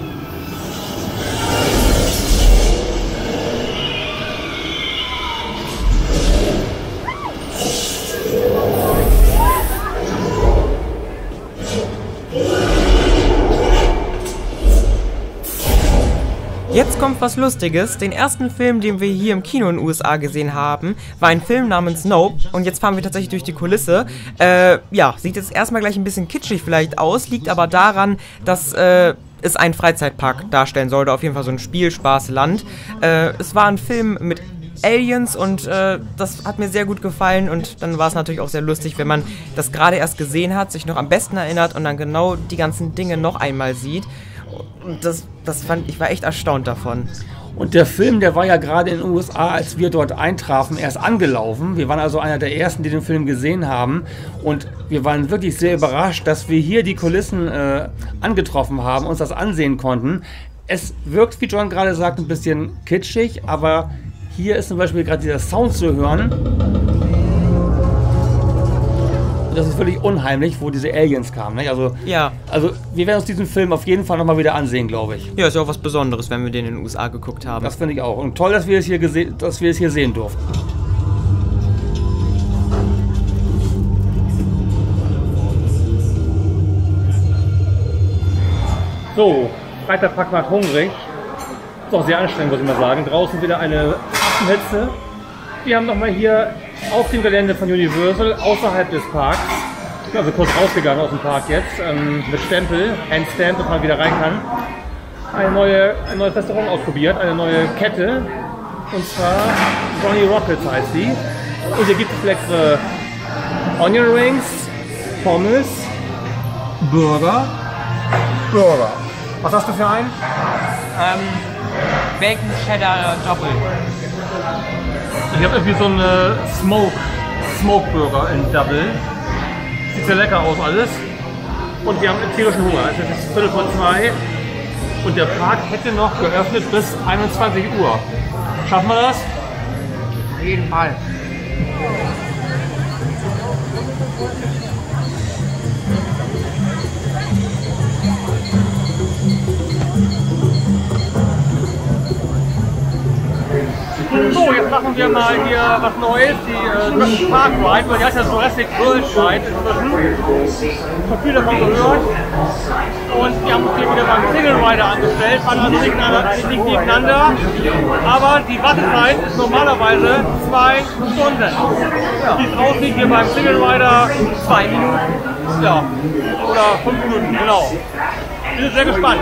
Jetzt kommt was Lustiges. Den ersten Film, den wir hier im Kino in den USA gesehen haben, war ein Film namens Nope. Und jetzt fahren wir tatsächlich durch die Kulisse. Ja, sieht jetzt erstmal gleich ein bisschen kitschig vielleicht aus, liegt aber daran, dass es einen Freizeitpark darstellen sollte. Auf jeden Fall so ein Spielspaßland. Es war ein Film mit Aliens und das hat mir sehr gut gefallen und dann war es natürlich auch sehr lustig, wenn man das gerade erst gesehen hat, sich noch am besten erinnert und dann genau die ganzen Dinge noch einmal sieht. Und ich war echt erstaunt davon. Und der Film, der war ja gerade in den USA, als wir dort eintrafen, erst angelaufen. Wir waren also einer der ersten, die den Film gesehen haben. Und wir waren wirklich sehr überrascht, dass wir hier die Kulissen angetroffen haben, uns das ansehen konnten. Es wirkt, wie John gerade sagt, ein bisschen kitschig, aber hier ist zum Beispiel gerade dieser Sound zu hören. Das ist wirklich unheimlich, wo diese Aliens kamen. Ne? Also wir werden uns diesen Film auf jeden Fall nochmal wieder ansehen, glaube ich. Ja, ist ja auch was Besonderes, wenn wir den in den USA geguckt haben. Das finde ich auch. Und toll, dass wir es hier sehen durften. So, Freitagpark macht hungrig. Ist auch sehr anstrengend, muss ich mal sagen. Draußen wieder eine Affenhitze. Wir haben nochmal hier auf dem Gelände von Universal, außerhalb des Parks, ich bin also kurz rausgegangen aus dem Park jetzt, mit Stempel, Handstamp, dass man wieder rein kann, ein neues Restaurant ausprobiert, eine neue Kette, und zwar Johnny Rockets heißt die. Und hier gibt es leckere Onion Rings, Pommes, Burger. Was hast du für einen? Bacon Cheddar Doppel. Ich habe irgendwie so eine Smoke Burger in Double. Sieht sehr lecker aus alles. Und wir haben tierischen Hunger. Es ist 1:45 und der Park hätte noch geöffnet bis 21 Uhr. Schaffen wir das? Auf jeden Fall. So, jetzt machen wir mal hier was Neues, die Jurassic Park Ride, weil die heißt ja Jurassic World Ride inzwischen. Ich habe viel davon gehört. Und wir haben uns hier wieder beim Single Rider angestellt, fahren also nicht nebeneinander. Aber die Wartezeit ist normalerweise 2 Stunden. Wie es aussieht hier beim Single Rider 2 Minuten. Ja, oder 5 Minuten, genau. Wir sind sehr gespannt.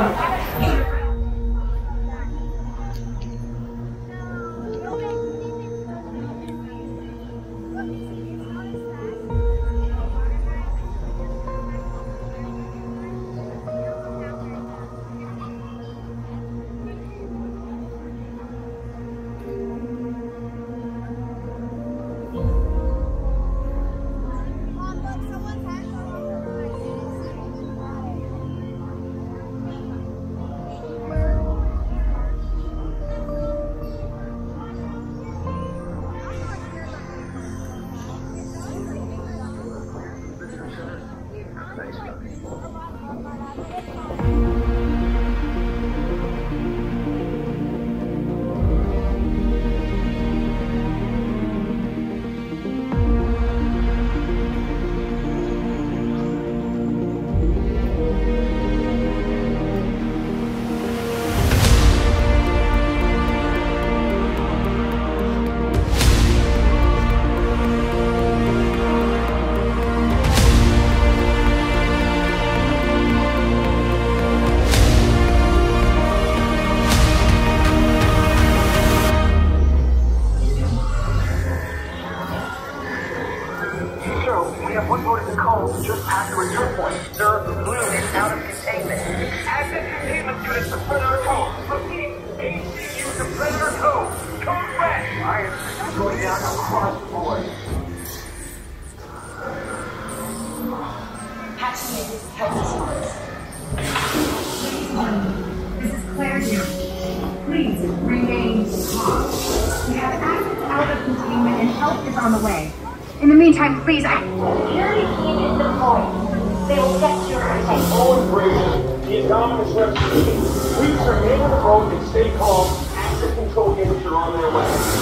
In the meantime, please, Harry King is deployed. They will get your attention. All embrace the Indominus Rex. Please remain on the road and stay calm. Access control units are on their way.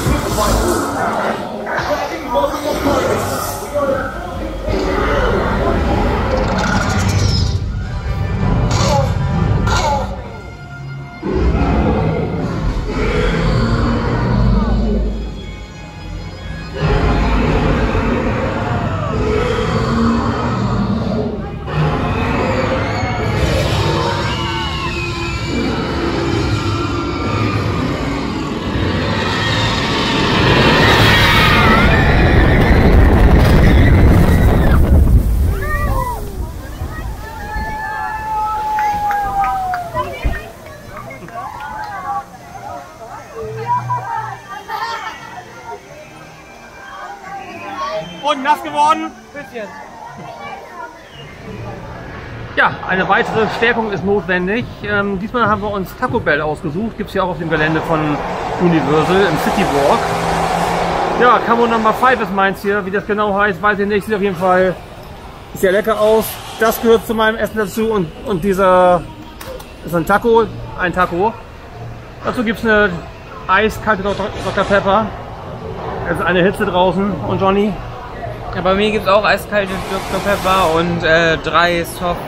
Tracking multiple targets. We are... Und nass geworden? Bisschen. Ja, eine weitere Stärkung ist notwendig. Diesmal haben wir uns Taco Bell ausgesucht. Gibt es ja auch auf dem Gelände von Universal im City Walk. Ja, Camo Number 5 ist meins hier. Wie das genau heißt, weiß ich nicht. Sieht auf jeden Fall sehr lecker aus. Das gehört zu meinem Essen dazu und dieser ist ein Taco. Dazu gibt es eine eiskalte Dr. Pepper. Es ist eine Hitze draußen. Und Johnny? Ja, bei mir gibt es auch eiskalte Dr. Pepper und 3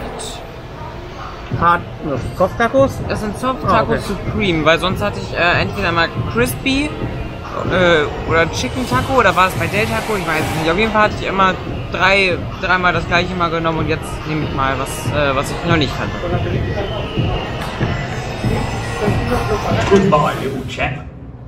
Soft-Tacos? Das sind Soft-Tacos Supreme, weil sonst hatte ich entweder mal Crispy oder Chicken Taco oder war es bei Del Taco, ich weiß es nicht. Auf jeden Fall hatte ich immer dreimal das gleiche mal genommen und jetzt nehme ich mal was ich noch nicht hatte. Goodbye, little chap.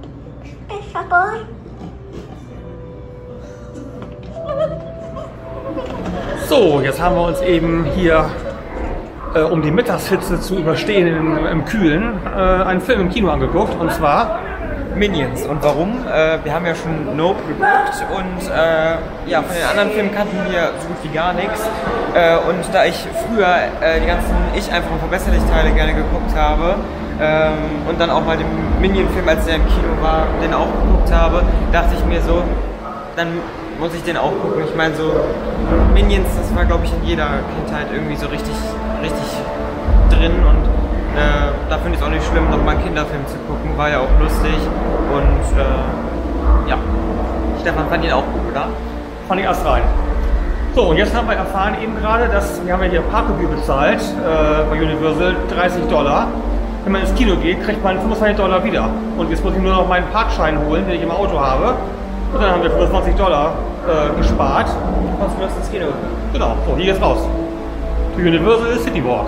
So, jetzt haben wir uns eben hier, um die Mittagshitze zu überstehen im Kühlen, einen Film im Kino angeguckt, und zwar Minions. Und warum? Wir haben ja schon Nope geguckt und ja, von den anderen Filmen kannten wir so gut wie gar nichts. Und da ich früher die ganzen Ich-Einfach und Verbesserlich-Teile gerne geguckt habe und dann auch mal den Minion-Film, als der im Kino war, den auch geguckt habe, dachte ich mir so, dann muss ich den auch gucken. Ich meine, so Minions, das war, glaube ich, in jeder Kindheit irgendwie so richtig drin und da finde ich es auch nicht schlimm, nochmal einen Kinderfilm zu gucken, war ja auch lustig und ja, Stefan fand ihn auch gut, oder? fand ich erst rein. So, und jetzt haben wir erfahren eben gerade, dass wir haben ja hier Parkgebühr bezahlt bei Universal, $30. Wenn man ins Kino geht, kriegt man $25 wieder. Und jetzt muss ich nur noch meinen Parkschein holen, den ich im Auto habe. Und dann haben wir $25 gespart. Kostenlos ins Kino. Genau, so, hier geht's raus. To Universal City Walk.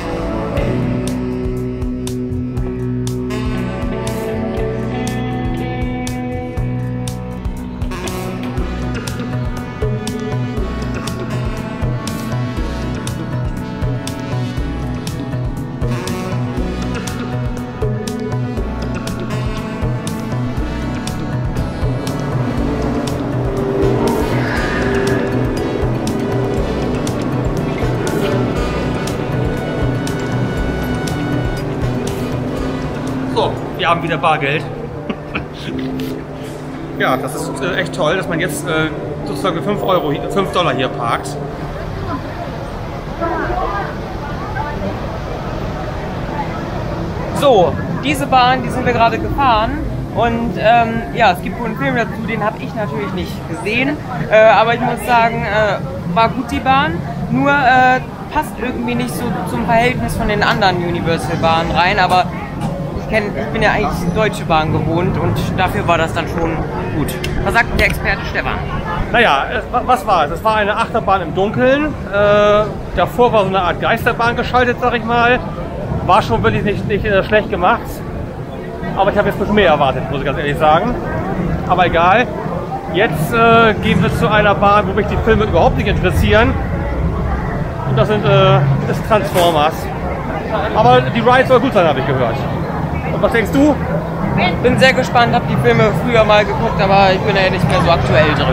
So, wir haben wieder Bargeld. Ja, das ist echt toll, dass man jetzt sozusagen für $5 hier parkt. So, diese Bahn, die sind wir gerade gefahren und ja, es gibt wohl einen Film dazu, den habe ich natürlich nicht gesehen, aber ich muss sagen, war gut die Bahn, nur passt irgendwie nicht so zum Verhältnis von den anderen Universal-Bahnen rein, aber ich bin ja eigentlich die Deutsche Bahn gewohnt und dafür war das dann schon gut. Was sagt der Experte Stefan? Naja, was war es? Es war eine Achterbahn im Dunkeln. Davor war so eine Art Geisterbahn geschaltet, sag ich mal. War schon wirklich nicht schlecht gemacht. Aber ich habe jetzt ein bisschen mehr erwartet, muss ich ganz ehrlich sagen. Aber egal. Jetzt gehen wir zu einer Bahn, wo mich die Filme überhaupt nicht interessieren. Und das ist Transformers. Aber die Ride soll gut sein, habe ich gehört. Und was denkst du? Bin sehr gespannt, habe die Filme früher mal geguckt, aber ich bin ja nicht mehr so aktuell drin.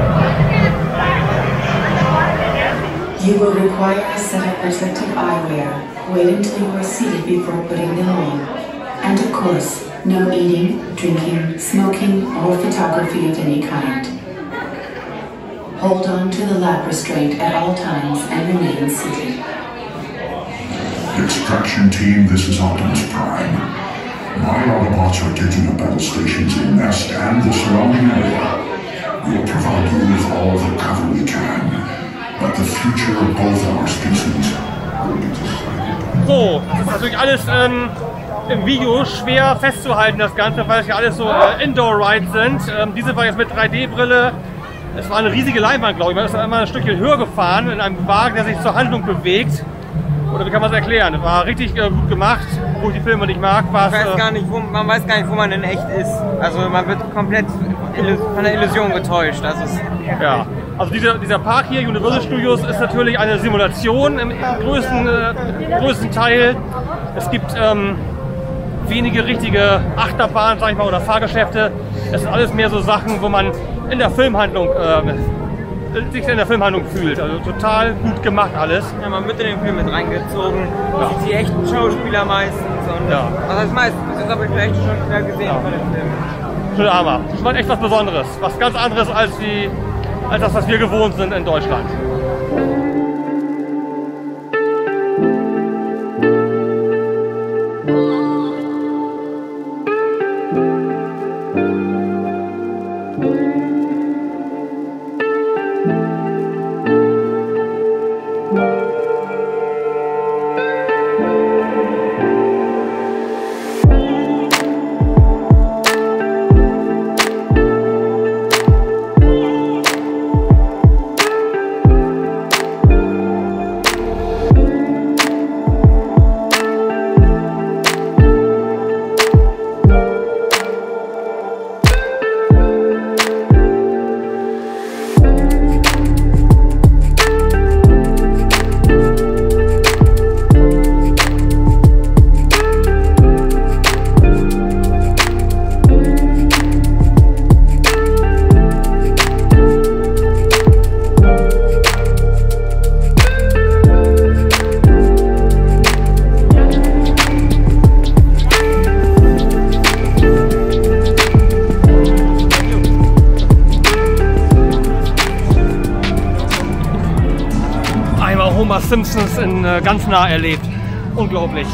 You will require a set of protective eyewear. Wait until you are seated before putting them on. And of course, no eating, drinking, smoking, or photography of any kind. Hold on to the lap restraint at all times and remain seated. Extraction team, this is Optimus Prime. My Autobots are taking the battle stations in Nest and the surrounding area. We'll provide you with all the cover we can. But the future of both our species will be decided. So, das ist natürlich alles im Video schwer festzuhalten, das Ganze, weil es ja alles so Indoor-Rides sind. Diese war jetzt mit 3D-Brille. Es war eine riesige Leinwand, glaube ich. Man ist einmal ein Stückchen höher gefahren in einem Wagen, der sich zur Handlung bewegt. Oder wie kann man es erklären? Das war richtig gut gemacht, wo ich die Filme nicht mag. Man weiß gar nicht, wo man in echt ist. Also man wird komplett von der Illusion getäuscht. Ja, also dieser Park hier, Universal Studios, ist natürlich eine Simulation im größten Teil. Es gibt wenige richtige Achterbahnen, sag ich mal, oder Fahrgeschäfte. Es sind alles mehr so Sachen, wo man in der Filmhandlung sich in der Filmhandlung fühlt. Also total gut gemacht alles. Ja, man wird in den Film mit reingezogen. Ja. Sieht die echten Schauspieler meistens. Und ja. Was heißt meistens? Das habe ich vielleicht schon wieder gesehen von dem Film. Schon Hammer. Das war echt was Besonderes. Was ganz anderes als das, was wir gewohnt sind in Deutschland. Homer Simpsons in ganz nah erlebt. Unglaublich.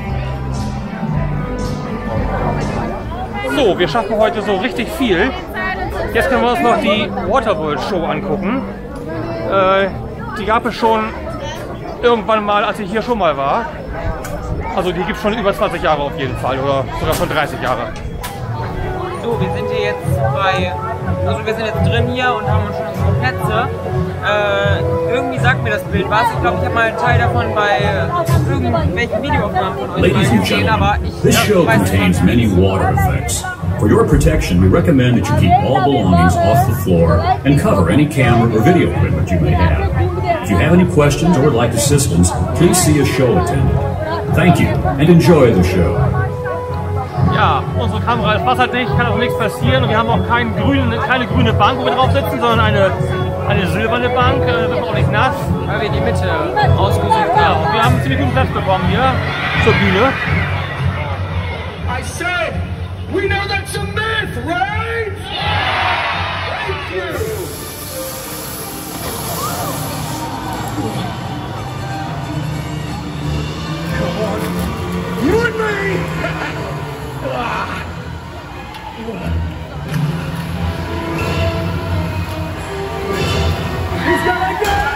So, wir schaffen heute so richtig viel. Jetzt können wir uns noch die Waterworld Show angucken. Die gab es schon irgendwann mal, als ich hier schon mal war. Also die gibt es schon über 20 Jahre auf jeden Fall oder sogar schon 30 Jahre. So, wir sind hier jetzt wir sind jetzt drin hier und haben uns schon unsere Plätze. Irgendwie sagt mir das Bild was. Ich glaube, ich habe mal einen Teil davon bei irgendwelchen Videoaufnahmen von euch gesehen, aber this show contains many water effects. For your protection, we recommend that you keep all belongings off the floor and cover any camera or video equipment you may have. If you have any questions or would like assistance, please see a show attendant. Thank you and enjoy the show. Ja, unsere Kamera ist wasserdicht, kann also nichts passieren und wir haben auch keine grüne Bank, wo wir drauf sitzen, sondern eine silberne Bank, wird auch nicht nass. Weil wir die Mitte ausgesucht haben. Ja, und wir haben einen ziemlich guten Platz bekommen hier zur Bühne. I said, we know that's a myth, right? Thank you. You and me. He's got a gun!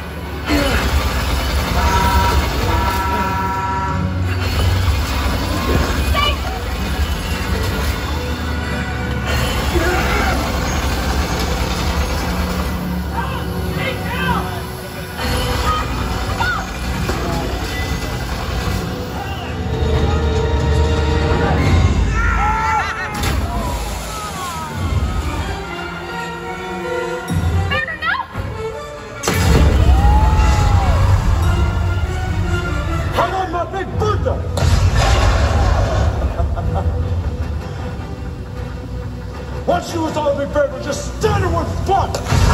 Once you was all big bird, we're just standing with fun.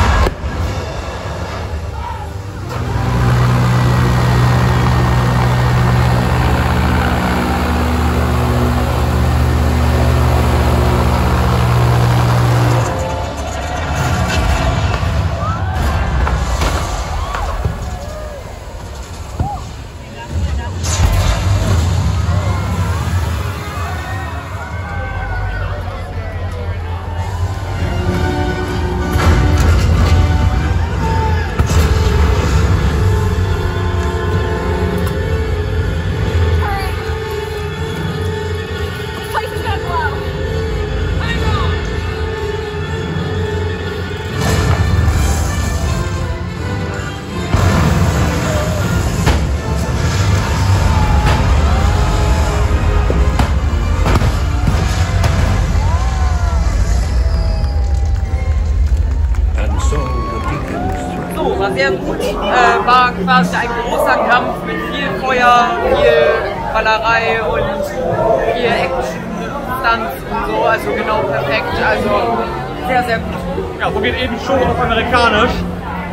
Sehr gut, war quasi ein großer Kampf mit viel Feuer, viel Ballerei und viel Action-Stunts und so, also genau perfekt, also sehr, sehr gut. Ja, so geht eben schon auf amerikanisch.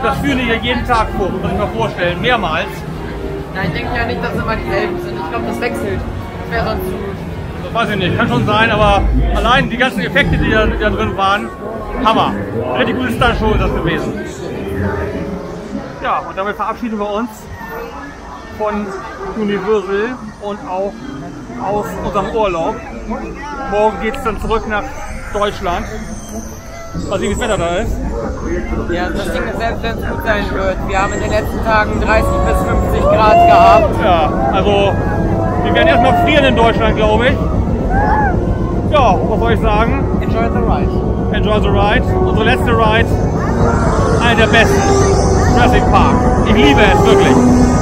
das führen die hier jeden Tag vor, muss ich mir vorstellen, mehrmals. Ja, ich denke ja nicht, dass immer dieselben sind. Ich glaube, das wechselt. Das wäre sonst zu. Das weiß ich nicht, kann schon sein, aber allein die ganzen Effekte, die da drin waren, Hammer. Richtig gute Stuntshow ist das gewesen. Ja, und damit verabschieden wir uns von Universal und auch aus unserem Urlaub. Morgen geht es dann zurück nach Deutschland. Mal sehen, wie das Wetter da ist. Ja, das Ding ist, selbst wenn es gut sein wird. Wir haben in den letzten Tagen 30 bis 50 Grad gehabt. Ja, also wir werden erstmal frieren in Deutschland, glaube ich. Ja, was soll ich sagen? Enjoy the ride. Enjoy the ride. Unsere letzte Ride, eine der besten. Jurassic Park. Ich liebe es wirklich.